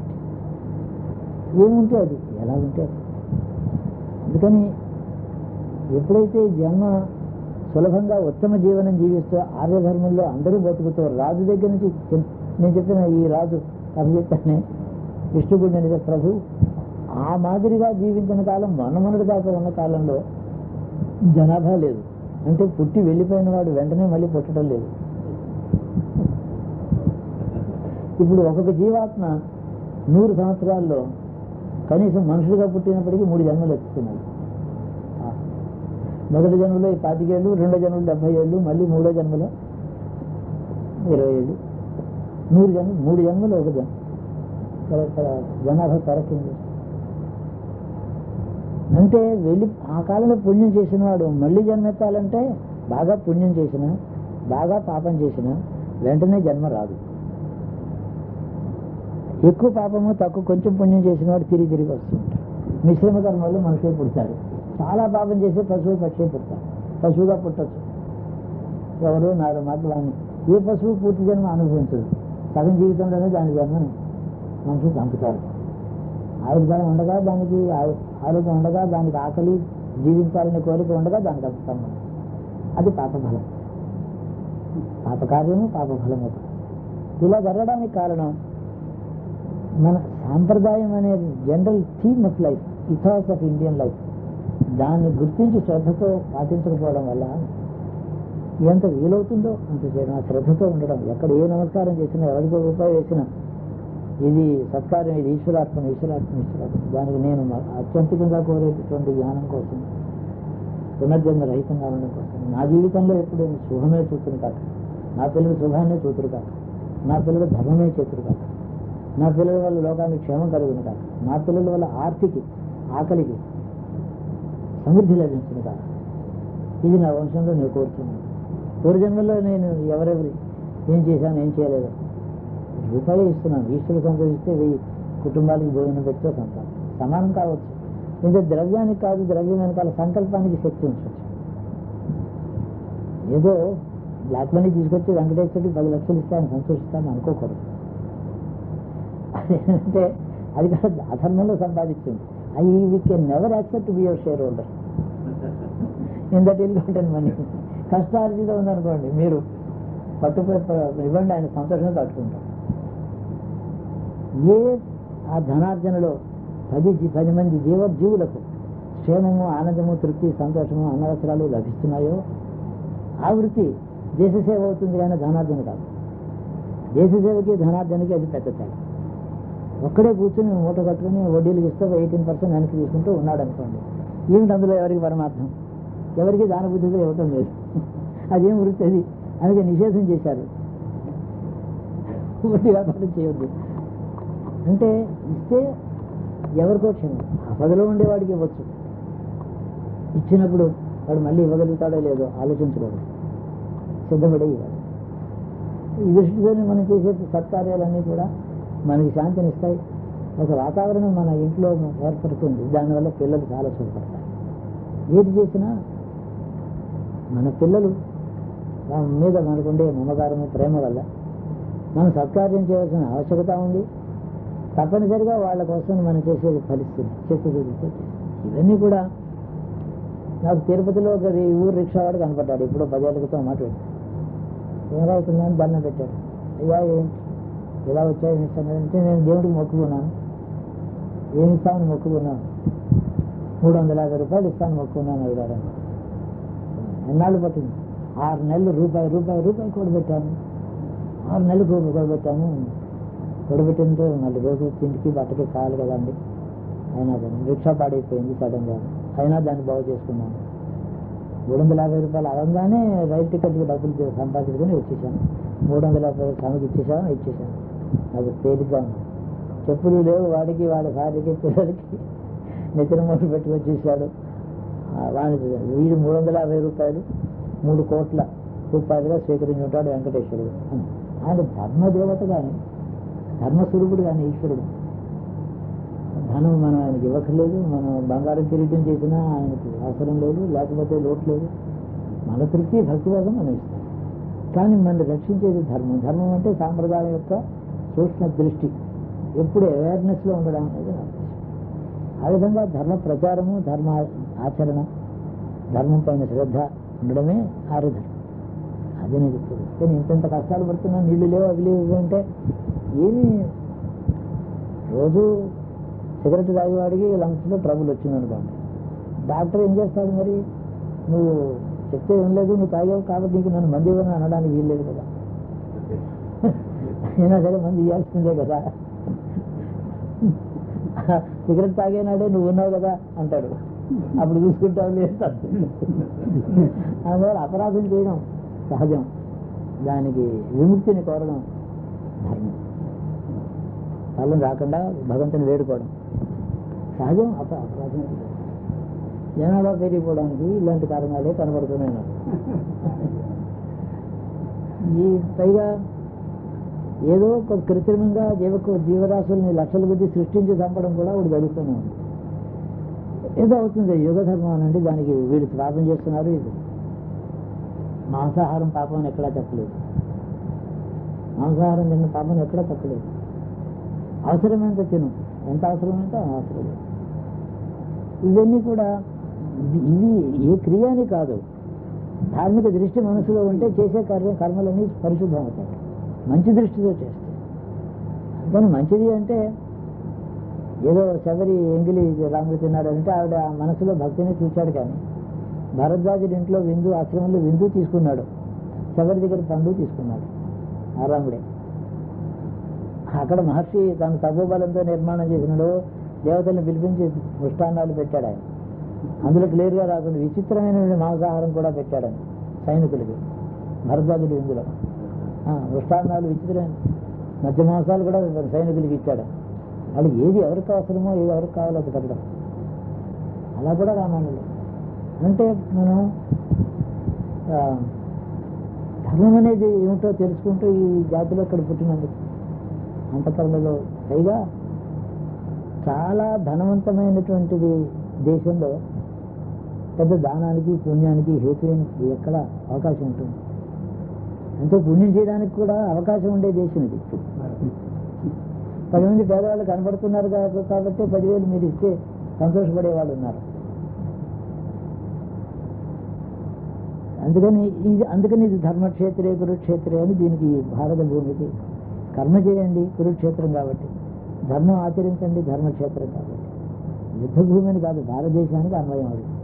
ఏముంటే అది, ఎలా ఉంటే అది. అందుకని ఎప్పుడైతే జన్మ సులభంగా ఉత్తమ జీవనం జీవిస్తూ ఆర్యధర్మంలో అందరూ బతుకుతూ, రాజు దగ్గర నుంచి, నేను చెప్పిన ఈ రాజు కథ చెప్పానే, విష్ణుగుడి నిజ ప్రభు ఆ మాదిరిగా జీవించిన కాలం మొన్నమొన్నటి దాకా ఉన్న కాలంలో జనాభా లేదు. అంటే పుట్టి వెళ్ళిపోయిన వాడు వెంటనే మళ్ళీ పుట్టడం లేదు. ఇప్పుడు ఒక్కొక్క జీవాత్మ నూరు సంవత్సరాల్లో కనీసం మనుషులుగా పుట్టినప్పటికీ మూడు జన్మలు ఎత్తుతున్నాడు. మొదటి జన్మలో ఈ పాతికేళ్ళు, రెండో జన్మలో డెబ్బై ఏళ్ళు, మళ్ళీ మూడో జన్మలో ఇరవై ఏళ్ళు, నూరు జన్మ మూడు జన్మలు ఒక జన్మ జనాభా కరెక్టింది. అంటే వెళ్ళి ఆ కాలంలో పుణ్యం చేసిన వాడు మళ్ళీ జన్మెత్తాలంటే బాగా పుణ్యం చేసిన, బాగా పాపం చేసిన వెంటనే జన్మ రాదు. ఎక్కువ పాపము తక్కువ కొంచెం పుణ్యం చేసిన వాడు తిరిగి తిరిగి వస్తుంటాడు. మిశ్రమ కర్మలు మనుషులు పుడతాడు. చాలా పాపం చేస్తే పశువు పక్షే పుడతాడు. పశువుగా పుట్టచ్చు. ఎవరు నాడు మాటలు అని ఏ పశువు పూర్తి జన్మ అనుభవించదు. సగం జీవితంలోనే దాని జన్మను మనుషులు చంపుతారు. ఆయుర్దాయం ఉండగా దానికి ఆరోగ్యం ఉండగా దానికి ఆకలి జీవించాలనే కోరిక ఉండగా దానికి చంపుతాం మనం. అది పాపఫలం. పాపకార్యము పాపఫలము. ఇలా జరగడానికి కారణం మన సాంప్రదాయం అనే general theme of life, ethos of Indian life, దాన్ని గుర్తించి శ్రద్ధతో పాటించకపోవడం వల్ల ఎంత వీలవుతుందో అంత చేయడం. ఆ శ్రద్ధతో ఉండడం, ఎక్కడ ఏ నమస్కారం చేసినా ఎవరికో రూపాయి వేసినా ఇది సత్కారం, ఇది ఈశ్వరార్పణ, ఈశ్వరార్పణ, ఈశ్వరార్పణ. దానికి నేను అత్యంతికంగా కోరేటటువంటి జ్ఞానం కోసం, పునర్జన్మ రహితంగా ఉండడం కోసం, నా జీవితంలో ఎప్పుడు శుభమే చూతురు కాక, నా పిల్లలు శుభాన్నే చూతురు కాక, నా పిల్లలు ధర్మమే చేతురు కాక, నా పిల్లల వల్ల లోకానికి క్షేమం కలుగును కాక, నా పిల్లల వల్ల ఆర్తికి ఆకలికి సమృద్ధి లభించును కాక. ఇది నా వంశంలో నేను కోరుతున్నాను. పూర్వజన్మల్లో నేను ఎవరెవరి ఏం చేశాను ఏం చేయలేదు రూపాయి ఇస్తున్నాను. ఈశ్వరుడు సంతోషిస్తే వెయ్యి కుటుంబాలకు భోజనం పెట్టే సంతానం సమానం కావచ్చు. ఇంత ద్రవ్యానికి కాదు, ద్రవ్యం వెనకాల సంకల్పానికి శక్తి ఉంచవచ్చు. ఏదో బ్లాక్ మనీ తీసుకొచ్చి వెంకటేశ్వరుడికి పది లక్షలు ఇస్తాను సంతోషిస్తాను అనుకోకూడదు. అదేంటే అది కాదు, అధర్మంలో సంపాదిస్తుంది. I we can never accept be your shareholder in that ill content money. కష్టార్జిత ఉందనుకోండి, మీరు పట్టుపోయి ఇవ్వండి, ఆయన సంతోషంగా కట్టుకుంటారు. ఏ ఆ ధనార్జనలో పది పది మంది జీవ జీవులకు క్షేమము, ఆనందము, తృప్తి, సంతోషము, అనవసరాలు లభిస్తున్నాయో ఆ వృత్తి దేశసేవ అవుతుంది, కానీ ధనార్జన కాదు. దేశసేవకి ధనార్జనకి అది పెద్ద తేడా. ఒక్కడే కూర్చొని మూట కట్టుకుని వడ్డీలు ఇస్తే ఎయిటీన్ పర్సెంట్ వెనక్కి తీసుకుంటూ ఉన్నాడు అనుకోండి, ఏమిటి అందులో ఎవరికి పరమార్థం? ఎవరికి దాని బుద్ధితో ఇవ్వటం లేదు. అదేం వృత్తి అది? అందుకే నిషేధం చేశారు, వడ్డీ వ్యాపారం చేయవద్దు. అంటే ఇస్తే ఎవరికో క్షేమం, ఆపదలో ఉండేవాడికి ఇవ్వచ్చు. ఇచ్చినప్పుడు వాడు మళ్ళీ ఇవ్వగలుగుతాడో లేదో ఆలోచించకూడదు, సిద్ధపడే ఇవ్వాలి. ఈ దృష్టితోనే మనం చేసే సత్కార్యాలన్నీ కూడా మనకి శాంతినిస్తాయి. ఒక వాతావరణం మన ఇంట్లో ఏర్పడుతుంది, దానివల్ల పిల్లలు చాలా సుఖపడతారు. ఏది చేసినా మన పిల్లలు మీద మనకుండే మమకారము, ప్రేమ వల్ల మనం సత్కార్యం చేయవలసిన ఆవశ్యకత ఉంది. తప్పనిసరిగా వాళ్ళ కోసం మనం చేసేది ఫలిస్తుంది, చెట్టు చూపిస్తే. ఇవన్నీ కూడా నాకు తిరుపతిలో ఒక ఊరు రిక్షా వాడు కనపడ్డాడు. ఇప్పుడు పదేళ్ళ క్రితం మాట పెట్టాడు. ఏం అవుతుందని దండం పెట్టాడు. అయ్యా ఏంటి ఇలా వచ్చాయి అంటే, నేను దేవుడికి మొక్కుకున్నాను. ఏమి ఇస్తామని మొక్కుకున్నాను? మూడు వందల యాభై రూపాయలు ఇస్తాను మొక్కుకున్నాను. అయ్యారు ఎన్నాళ్ళు పట్టింది? ఆరు నెలలు రూపాయి రూపాయి రూపాయి కూడబెట్టాను. ఆరు నెలలు కూడబెట్టాను. కూడబెట్టింటే మళ్ళీ రోజు తిండికి బట్టకి కావాలి కదండి. అయినా దాన్ని రిక్షా పాడైపోయింది సడన్గా, అయినా దాన్ని బాగు చేసుకున్నాను. మూడు వందల యాభై రూపాయలు అవగానే రైలు టికెట్కి డబ్బులు సంపాదించుకొని వచ్చేసాను. మూడు వందల యాభై సమకి ఇచ్చేసాను ఇచ్చేసాను నాకు తేలిగ్గా ఉంది. చెప్పులు లేవు వాడికి, వాడి భార్యకి, పిల్లలకి నెత్తిన మూడు పెట్టుకు వచ్చేసాడు. వాడి వీడు మూడు వందల యాభై రూపాయలు మూడు కోట్ల రూపాయలుగా స్వీకరించి ఉంటాడు వెంకటేశ్వరుడు. ఆయన ధర్మదేవత కానీ, ధర్మస్వరూపుడు కానీ ఈశ్వరుడు. ధనం మనం ఆయనకి ఇవ్వక్కర్లేదు. మనం బంగారం కిరీటం చేసినా ఆయనకి అవసరం లేదు, లేకపోతే లోటు లేదు. మన తృప్తి భక్తి కోసం మనం ఇస్తాం. కానీ మనం రక్షించేది ధర్మం. ధర్మం అంటే సాంప్రదాయం యొక్క సూక్ష్మ దృష్టి, ఎప్పుడు అవేర్నెస్లో ఉండడం అనేది నా ఉద్దేశం. ఆ విధంగా ధర్మ ప్రచారము, ధర్మ ఆచరణ, ధర్మం పైన శ్రద్ధ ఉండడమే ఆర్యధర్మం. అది నేను చెప్తుంది. కానీ ఇంతంత కష్టాలు పడుతున్నా, నీళ్లు లేవు, అవి లేవు అంటే ఏమీ రోజు సిగరెట్ తాగేవాడికి లంగ్స్లో ట్రబుల్ వచ్చిందనుకోండి, డాక్టర్ ఏం చేస్తాడు మరి? నువ్వు చెప్తే ఏం లేదు, నువ్వు తాగావు కాబట్టి నీకు నన్ను మంది ఇవ్వని అనడానికి వీల్లేదు కదా. అయినా సరే మంది ఇవ్వాల్సిందే కదా. సిగరెట్ తాగేనాడే నువ్వు ఉన్నావు కదా అంటాడు. అప్పుడు చూసుకుంటావు లేదు. అందువల్ల అపరాధం చేయడం సహజం, దానికి విముక్తిని కోరడం ధర్మం. ఫలం రాకుండా భగవంతుని వేడుకోవడం సహజం. అప అపరాధం జనాభా పెరిగిపోవడానికి ఇలాంటి కారణాలే కనబడుతున్నాయి నాకు. ఈ పైగా ఏదో ఒక కృత్రిమంగా జీవకు జీవరాశుల్ని లక్షల కొద్ది సృష్టించి చంపడం కూడా ఒకటి జరుగుతూనే ఉంది. ఏదో అవుతుంది యుగ ధర్మం అనండి, దానికి వీళ్ళు పాపం చేస్తున్నారు. ఇది మాంసాహారం పాపం అని ఎక్కడా చెప్పలేదు. మాంసాహారం తిన్న పాపం ఎక్కడా చెప్పలేదు. అవసరమైనంత తిను, ఎంత అవసరమైతే అవసరం లేదు. ఇవన్నీ కూడా ఇవి ఇవి ఏ క్రియ అని కాదు, ధార్మిక దృష్టి మనసులో ఉంటే చేసే కార్యం కర్మలన్నీ పరిశుద్ధం అవుతాయి, మంచి దృష్టితో చేస్తే. కానీ మంచిది అంటే ఏదో శబరి ఎంగిలి రాముడు తిన్నాడు అంటే ఆవిడ మనసులో భక్తిని చూశాడు. కానీ భరద్వాజుడి ఇంట్లో విందు ఆశ్రమంలో విందు తీసుకున్నాడు, శబరి దగ్గర పండు తీసుకున్నాడు ఆ రాముడే. అక్కడ మహర్షి తన తపోబలంతో నిర్మాణం చేసినాడు, దేవతల్ని పిలిపించి మృష్టాన్నాలు పెట్టాడు ఆయన. అందులో క్లియర్గా రాకుండా విచిత్రమైన మాంసాహారం కూడా పెట్టాడని సైనికులకి భరద్వాజుడు విందులో. మృష్టాన్నాలు విచిత్రమైన మధ్య మాంసాలు కూడా సైనికులకి ఇచ్చాడు. వాళ్ళు ఏది ఎవరికి అవసరమో ఏది ఎవరికి కావాలో అది పెట్టడం. అలా కూడా రామాయణంలో అంటే మనం ధర్మం అనేది ఏమిటో తెలుసుకుంటూ ఈ జాతిలో ఇక్కడ పుట్టినందుకు అంతఃకరణలో పైగా చాలా ధనవంతమైనటువంటిది దేశంలో పెద్ద దానానికి పుణ్యానికి హేతువైన ఎక్కడ అవకాశం ఉంటుంది. ఎంతో పుణ్యం చేయడానికి కూడా అవకాశం ఉండే దేశం ఇది. పది మంది పేదవాళ్ళు కనబడుతున్నారు కాబట్టి పదివేలు మీరు ఇస్తే సంతోషపడే వాళ్ళు ఉన్నారు. అందుకని ఇది అందుకని ఇది ధర్మక్షేత్రే కురుక్షేత్రే అని దీనికి భారత భూమికి కర్మ చేయండి కురుక్షేత్రం కాబట్టి, ధర్మం ఆచరించండి ధర్మక్షేత్రం కాబట్టి. యుద్ధ భూమి అని కాదు, భారతదేశానికి అన్వయం అది.